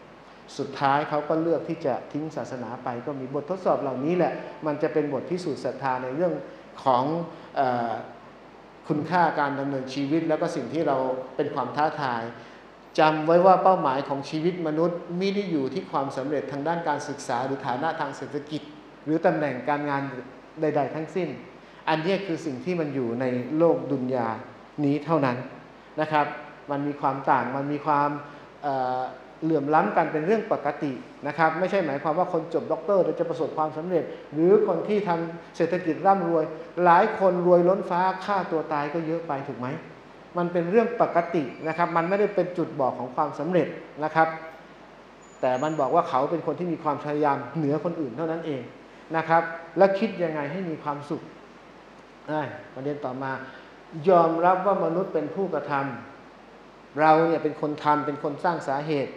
สุดท้ายเขาก็เลือกที่จะทิ้งศาสนาไปก็มีบททดสอบเหล่านี้แหละมันจะเป็นบทพิสูจน์ศรัทธาในเรื่องของคุณค่าการดำเนินชีวิตแล้วก็สิ่งที่เราเป็นความท้าทายจำไว้ว่าเป้าหมายของชีวิตมนุษย์ไม่ได้อยู่ที่ความสำเร็จทางด้านการศึกษาหรือฐานะทางเศรษฐกิจหรือตำแหน่งการงานใดๆทั้งสิ้นอันนี้คือสิ่งที่มันอยู่ในโลกดุนยานี้เท่านั้นนะครับมันมีความต่างมันมีความเหลื่อมล้ำกันเป็นเรื่องปกตินะครับไม่ใช่หมายความว่าคนจบด็อกเตอร์จะประสบความสำเร็จหรือคนที่ทำเศรษฐกิจร่ำรวยหลายคนรวยล้นฟ้าฆ่าตัวตายก็เยอะไปถูกไหมมันเป็นเรื่องปกตินะครับมันไม่ได้เป็นจุดบอกของความสำเร็จนะครับแต่มันบอกว่าเขาเป็นคนที่มีความพยายามเหนือคนอื่นเท่านั้นเองนะครับและคิดยังไงให้มีความสุขประเด็นต่อมายอมรับว่ามนุษย์เป็นผู้กระทำเราเนี่ยเป็นคนทำเป็นคนสร้างสาเหตุ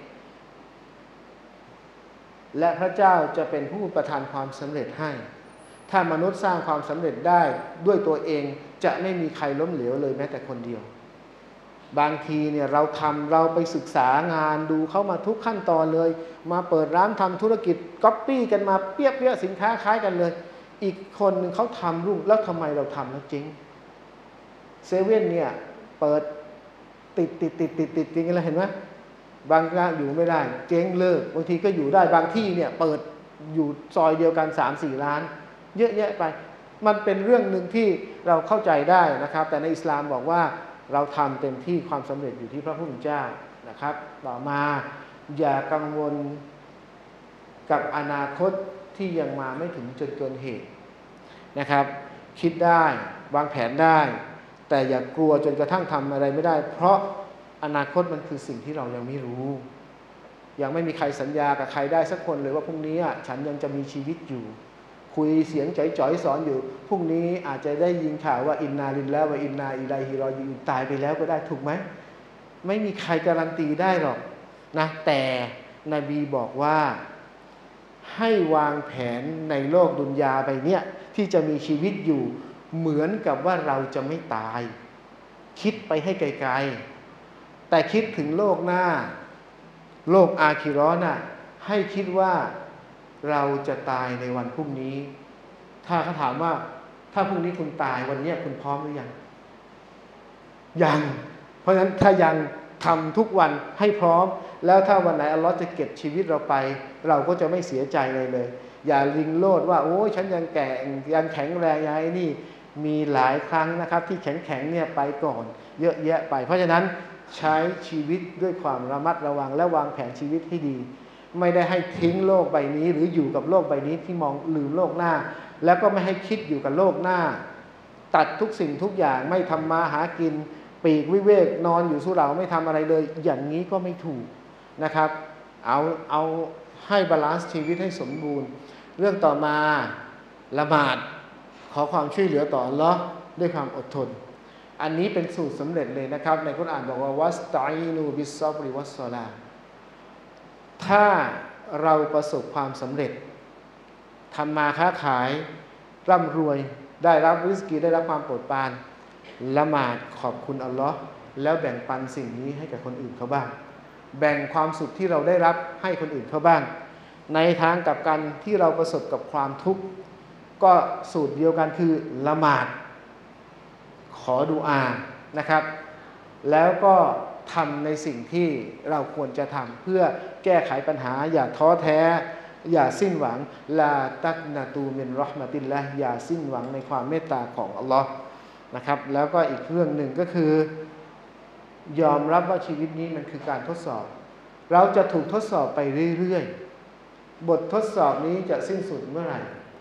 และพระเจ้าจะเป็นผู้ประทานความสำเร็จให้ถ้ามนุษย์สร้างความสำเร็จได้ด้วยตัวเองจะไม่มีใครล้มเหลวเลยแม้แต่คนเดียวบางทีเนี่ยเราไปศึกษางานดูเข้ามาทุกขั้นตอนเลยมาเปิดร้านทำธุรกิจก๊อปปี้กันมาเปี้ยสินค้าคล้ายกันเลยอีกคนหนึ่งเขาทำรุ่งแล้วทำไมเราทำแล้วจริงเซเว่นเนี่ยเปิดติดจริงๆแล้วเห็นไหมบางร้านอยู่ไม่ได้เจ๊งเลิกบางทีก็อยู่ได้บางที่เนี่ยเปิดอยู่ซอยเดียวกัน 3-4 ร้านเยอะแยะไปมันเป็นเรื่องหนึ่งที่เราเข้าใจได้นะครับแต่ในอิสลามบอกว่าเราทำเต็มที่ความสำเร็จอยู่ที่พระผู้เป็นเจ้านะครับต่อมาอย่ากังวลกับอนาคตที่ยังมาไม่ถึงจนเกินเหตุนะครับคิดได้วางแผนได้แต่อย่ากลัวจนกระทั่งทำอะไรไม่ได้เพราะอนาคตมันคือสิ่งที่เรายังไม่รู้ยังไม่มีใครสัญญากับใครได้สักคนเลยว่าพรุ่งนี้ฉันยังจะมีชีวิตอยู่คุยเสียงจ๋อยๆสอนอยู่พรุ่งนี้อาจจะได้ยินข่าวว่าอินนาลิลลาฮิวะอินนาอิลัยฮิรอญิอูนตายไปแล้วก็ได้ถูกไหมไม่มีใครการันตีได้หรอกนะแต่นบีบอกว่าให้วางแผนในโลกดุนยาใบเนี้ยที่จะมีชีวิตอยู่เหมือนกับว่าเราจะไม่ตายคิดไปให้ไกลๆแต่คิดถึงโลกหน้าโลกอาคิเราะห์น่ะให้คิดว่าเราจะตายในวันพรุ่งนี้ถ้าเขาถามว่าถ้าพรุ่งนี้คุณตายวันนี้คุณพร้อมหรือยังเพราะฉะนั้นถ้ายังทำทุกวันให้พร้อมแล้วถ้าวันไหนอัลเลาะห์จะเก็บชีวิตเราไปเราก็จะไม่เสียใจเลยอย่าลิงโลดว่าโอ้ยฉันยังแก่ยังแข็งแรงยังไงนี่มีหลายครั้งนะครับที่แข็งเนี่ยไปก่อนเยอะแยะไปเพราะฉะนั้นใช้ชีวิตด้วยความระมัดระวังและวางแผนชีวิตให้ดีไม่ได้ให้ทิ้งโลกใบนี้หรืออยู่กับโลกใบนี้ที่มองลืมโลกหน้าแล้วก็ไม่ให้คิดอยู่กับโลกหน้าตัดทุกสิ่งทุกอย่างไม่ทำมาหากินปีกวิเวกนอนอยู่สุเหร่าไม่ทำอะไรเลยอย่างนี้ก็ไม่ถูกนะครับเอาให้บาลานซ์ชีวิตให้สมบูรณ์เรื่องต่อมาละหมาดขอความช่วยเหลือต่ออัลเลาะห์ด้วยความอดทนอันนี้เป็นสูตรสำเร็จเลยนะครับในกุรอานบอกว่าวัสตัอีนูบิสซอบริวัสศอลาถ้าเราประสบความสำเร็จทำมาค้าขายร่ำรวยได้รับริสกีได้รับความโปรดปรานละหมาดขอบคุณอัลเลาะห์แล้วแบ่งปันสิ่งนี้ให้กับคนอื่นเขาบ้างแบ่งความสุขที่เราได้รับให้คนอื่นเขาบ้างในทางกลับกันที่เราประสบกับความทุกข์ก็สูตรเดียวกันคือละหมาดขอดุอานะครับแล้วก็ทำในสิ่งที่เราควรจะทำเพื่อแก้ไขปัญหาอย่าท้อแท้อย่าสิ้นหวังลาตักนาตูมินเราะห์มะติลลาฮ์อย่าสิ้นหวังในความเมตตาของอัลลอฮ์นะครับแล้วก็อีกเรื่องหนึ่งก็คือยอมรับว่าชีวิตนี้มันคือการทดสอบเราจะถูกทดสอบไปเรื่อยๆบททดสอบนี้จะสิ้นสุดเมื่อไหร่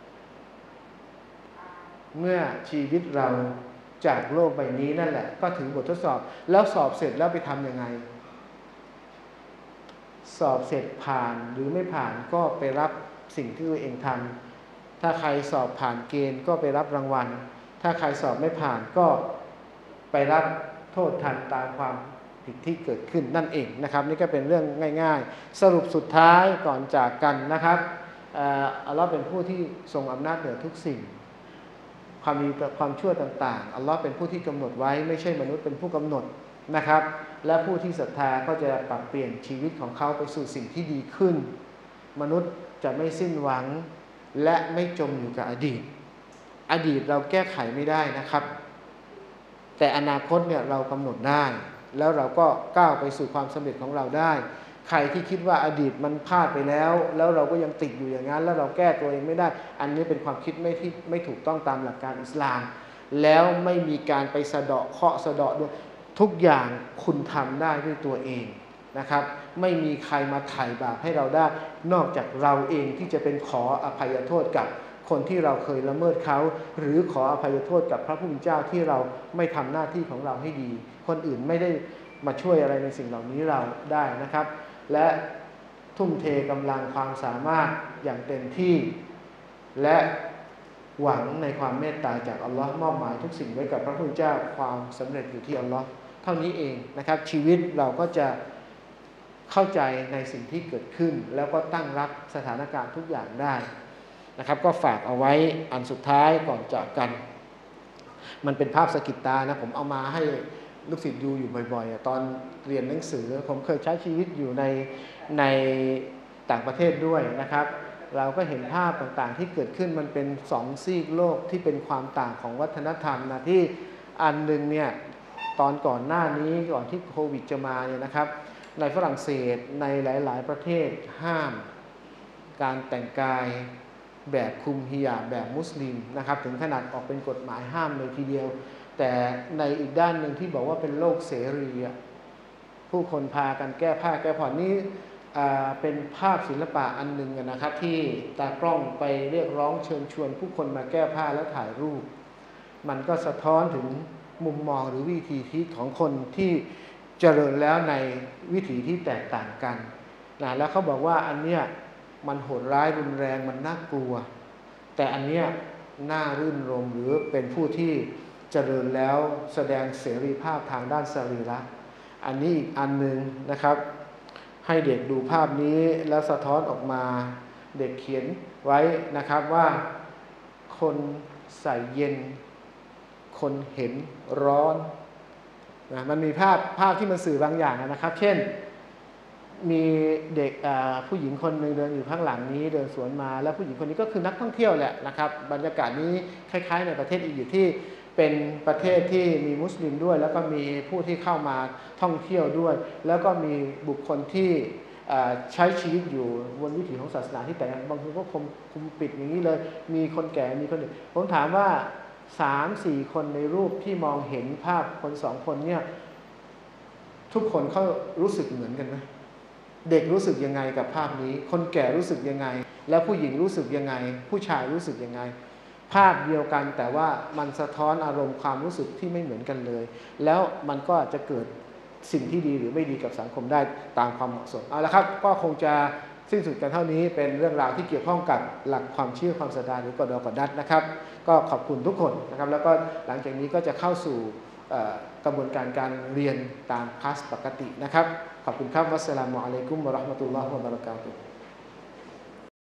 เมื่อชีวิตเราจากโลกใบนี้นั่นแหละก็ถึงบททดสอบแล้วสอบเสร็จแล้วไปทำยังไงสอบเสร็จผ่านหรือไม่ผ่านก็ไปรับสิ่งที่ตัวเองทำถ้าใครสอบผ่านเกณฑ์ก็ไปรับรางวัลถ้าใครสอบไม่ผ่านก็ไปรับโทษทันตามความผิดที่เกิดขึ้นนั่นเองนะครับนี่ก็เป็นเรื่องง่ายๆสรุปสุดท้ายก่อนจากกันนะครับอัลเลาะห์เป็นผู้ที่ทรงอำนาจเหนือทุกสิ่งความดีความชั่วต่างๆอัลเลาะห์เป็นผู้ที่กำหนดไว้ไม่ใช่มนุษย์เป็นผู้กำหนดนะครับและผู้ที่ศรัทธาก็จะปรับเปลี่ยนชีวิตของเขาไปสู่สิ่งที่ดีขึ้นมนุษย์จะไม่สิ้นหวังและไม่จมอยู่กับอดีตเราแก้ไขไม่ได้นะครับแต่อนาคตเนี่ยเรากำหนดได้แล้วเราก็ก้าวไปสู่ความสำเร็จของเราได้ใครที่คิดว่าอดีตมันพลาดไปแล้วเราก็ยังติดอยู่อย่างนั้นแล้วเราแก้ตัวเองไม่ได้อันนี้เป็นความคิดไม่ถูกต้องตามหลักการอิสลามแล้วไม่มีการไปสะเดาะเคราะห์สะเดาะด้วยทุกอย่างคุณทำได้ด้วยตัวเองนะครับไม่มีใครมาไถ่บาปให้เราได้นอกจากเราเองที่จะเป็นขออภัยโทษกับคนที่เราเคยละเมิดเขาหรือขออภัยโทษกับพระผู้เป็นเจ้าที่เราไม่ทำหน้าที่ของเราให้ดีคนอื่นไม่ได้มาช่วยอะไรในสิ่งเหล่านี้เราได้นะครับและทุ่มเทกำลังความสามารถอย่างเต็มที่และหวังในความเมตตาจากอัลลอฮ์มอบหมายทุกสิ่งไว้กับพระผู้เป็นเจ้าความสำเร็จอยู่ที่อัลลอฮ์เท่านี้เองนะครับชีวิตเราก็จะเข้าใจในสิ่งที่เกิดขึ้นแล้วก็ตั้งรับสถานการณ์ทุกอย่างได้นะครับก็ฝากเอาไว้อันสุดท้ายก่อนจากกันมันเป็นภาพสะกิดตานะผมเอามาให้ลูกศิษย์ดูอยู่บ่อยๆตอนเรียนหนังสือผมเคยใช้ชีวิตอยู่ในต่างประเทศด้วยนะครับเราก็เห็นภาพต่างๆที่เกิดขึ้นมันเป็นสองซีกโลกที่เป็นความต่างของวัฒนธรรมนะที่อันหนึ่งเนี่ยตอนก่อนหน้านี้ก่อนที่โควิดจะมาเนี่ยนะครับในฝรั่งเศสในหลายๆประเทศห้ามการแต่งกายแบบคลุมฮิญาบแบบมุสลิมนะครับถึงขนาดออกเป็นกฎหมายห้ามเลยทีเดียวแต่ในอีกด้านหนึ่งที่บอกว่าเป็นโลกเสรีผู้คนพากันแก้ผ้าแก้ผ่อนนี่เป็นภาพศิลปะอันหนึ่งนะครับที่ตากล้องไปเรียกร้องเชิญชวนผู้คนมาแก้ผ้าแล้วถ่ายรูปมันก็สะท้อนถึงมุมมองหรือวิธีคิดของคนที่เจริญแล้วในวิถีที่แตกต่างกันนะแล้วเขาบอกว่าอันเนี้ยมันโหดร้ายรุนแรงมันน่ากลัวแต่อันเนี้ยน่ารื่นรมหรือเป็นผู้ที่เจริญแล้วแสดงเสรีภาพทางด้านสรีระอันนี้อีกอันหนึ่งนะครับให้เด็กดูภาพนี้แล้วสะท้อนออกมาเด็กเขียนไว้นะครับว่าคนใส่เย็นคนเห็นร้อนนะมันมีภาพที่มันสื่อบางอย่างนะครับเช่นมีเด็กผู้หญิงคนหนึ่งเดินอยู่ข้างหลังนี้เดินสวนมาแล้วผู้หญิงคนนี้ก็คือนักท่องเที่ยวแหละนะครับบรรยากาศนี้คล้ายๆในประเทศอียิปต์ที่เป็นประเทศที่มีมุสลิมด้วยแล้วก็มีผู้ที่เข้ามาท่องเที่ยวด้วยแล้วก็มีบุคคลที่ใช้ชีวิตอยู่บนวิถีของศาสนาที่แต่บางคนก็คุมปิดอย่างนี้เลยมีคนแก่มีคนเด็กผมถามว่า 3-4 คนในรูปที่มองเห็นภาพคน2คนเนี่ยทุกคนเขารู้สึกเหมือนกันไหมเด็กรู้สึกยังไงกับภาพนี้คนแก่รู้สึกยังไงแล้วผู้หญิงรู้สึกยังไงผู้ชายรู้สึกยังไงภาพเดียวกันแต่ว่ามันสะท้อนอารมณ์ความรู้สึกที่ไม่เหมือนกันเลยแล้วมันก็จะเกิดสิ่งที่ดีหรือไม่ดีกับสังคมได้ตามความเหมาะสมเอาละครับก็คงจะสิ้นสุดกันเท่านี้เป็นเรื่องราวที่เกี่ยวข้องกับหลักความเชื่อความศรัทธาหรือกฎกฎัตนะครับก็ขอบคุณทุกคนนะครับแล้วก็หลังจากนี้ก็จะเข้าสู่กระบวนการเรียนตามคลาสปกตินะครับขอบคุณครับวัสสลามุอะลัยกุมวะเราะห์มะตุลลอฮ์วะบะเราะกาตุฮ์